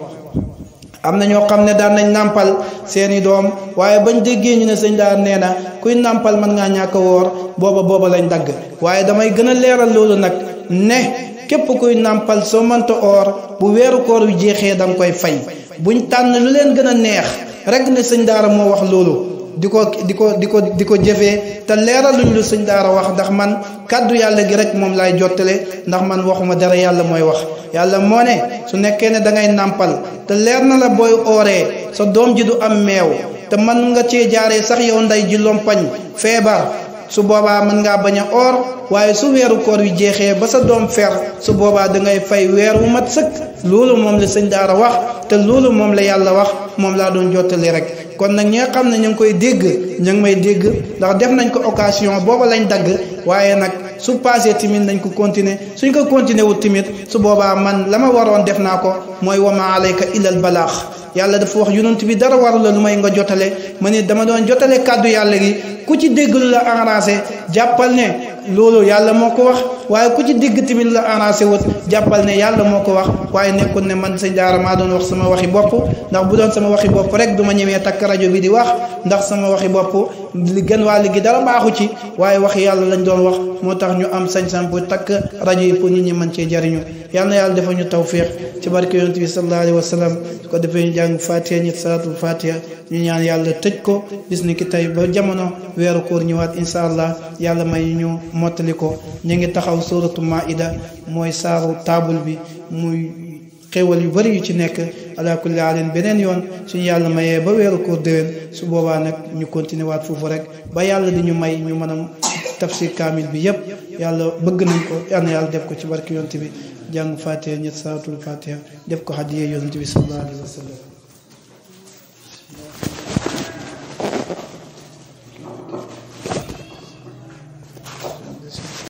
Speaker 1: am na ñoo xam ne daan nañ nàmpal seeni doom waaye bañ déggee ñu ne sëñ daara nee na kuy nàmpal mën ngaa ñàkk a woor booba booba lañ dagg waaye damay gën a leeral loolu nag ne képp kuy nàmpal soo mënta oor bu weeru koor wi jeexee da nga koy fay buñ tànn lu leen gën a neex rek ne sëñ daara moo wax loolu di ko di ko di ko di ko jëfee te leeraluñ lu sëñ daara wax ndax man kàddu yàlla gi rek moom laay jottale ndax man waxuma dara yàlla mooy wax yàlla moo ne su nekkee ne da ngay nàmpal te leer na la booy ooree sa doom ji du am meew te mën nga cee jaaree sax yow nday ji lompañ feebar su boobaa mën ngaa bañ a oor waaye su weeru koor wi jeexee ba sa doom fer su boobaa da ngay fay weer wu mat sëkk loolu moom la sëñ daara wax te loolu moom la yàlla wax moom laa doon jottali rek kon nag ñi nga xam ne ñu ngi koy dégg ñu ngi may dégg ndax def nañ ko occasion booba lañ dagg waaye nag su passé timit nañ ko continuer suñ ko continuer wut timit su boobaa man la ma waroon def naa ko mooy wa ma alayka illal balaax yàlla dafa wax yonent bi dara waru la lu may nga jotale ma ne dama doon jotale kàddu yàlla gi ku ci dégg lu la arrangé jàppal ne loolu yàlla moo ko wax waaye ku ci digg tamit la arrangé wut jàppal ne yàlla moo ko wax waaye nekkul ne man sëñ daara maa doon wax sama waxi bopp ndax bu doon sama waxi bopp rek du ma ñemee takk rajo bi di wax ndax sama waxi bopp li gën waa ligi dara baaxu ci waaye waxi yàlla lañ doon wax moo tax ñu am sañ-sañ pour takk rajo yi pour nit ñi mën cee jariñu yal na yàlla dafa ñu tawfiq ci barke yonent bi sallallahu alayhi wa sallam su ko defee ñu jàng fatiha ñett salaatul fatiha ñu ñaan yàlla tëj ko bis ni ki tey ba jamono weeru koor ñëwaat insha allah yàlla may ñu mottali ko ñu ngi taxaw suratu maida mooy saaru taabul bi muy xéewal yu bari yu ci nekk ala kulli haalin beneen yoon suñu yàlla mayee ba weeru koor déwén su boobaa nag ñu continuer waat foofu rek ba yàlla di ñu may ñu mën a tafsir kaamil bi yépp yàlla bëgg nañ ko yal na yàlla def ko ci barke yonent bi jàng fatiha ñett salaatul fatiha def ko hadiya yonent bi sallallahu alayhi wa sallam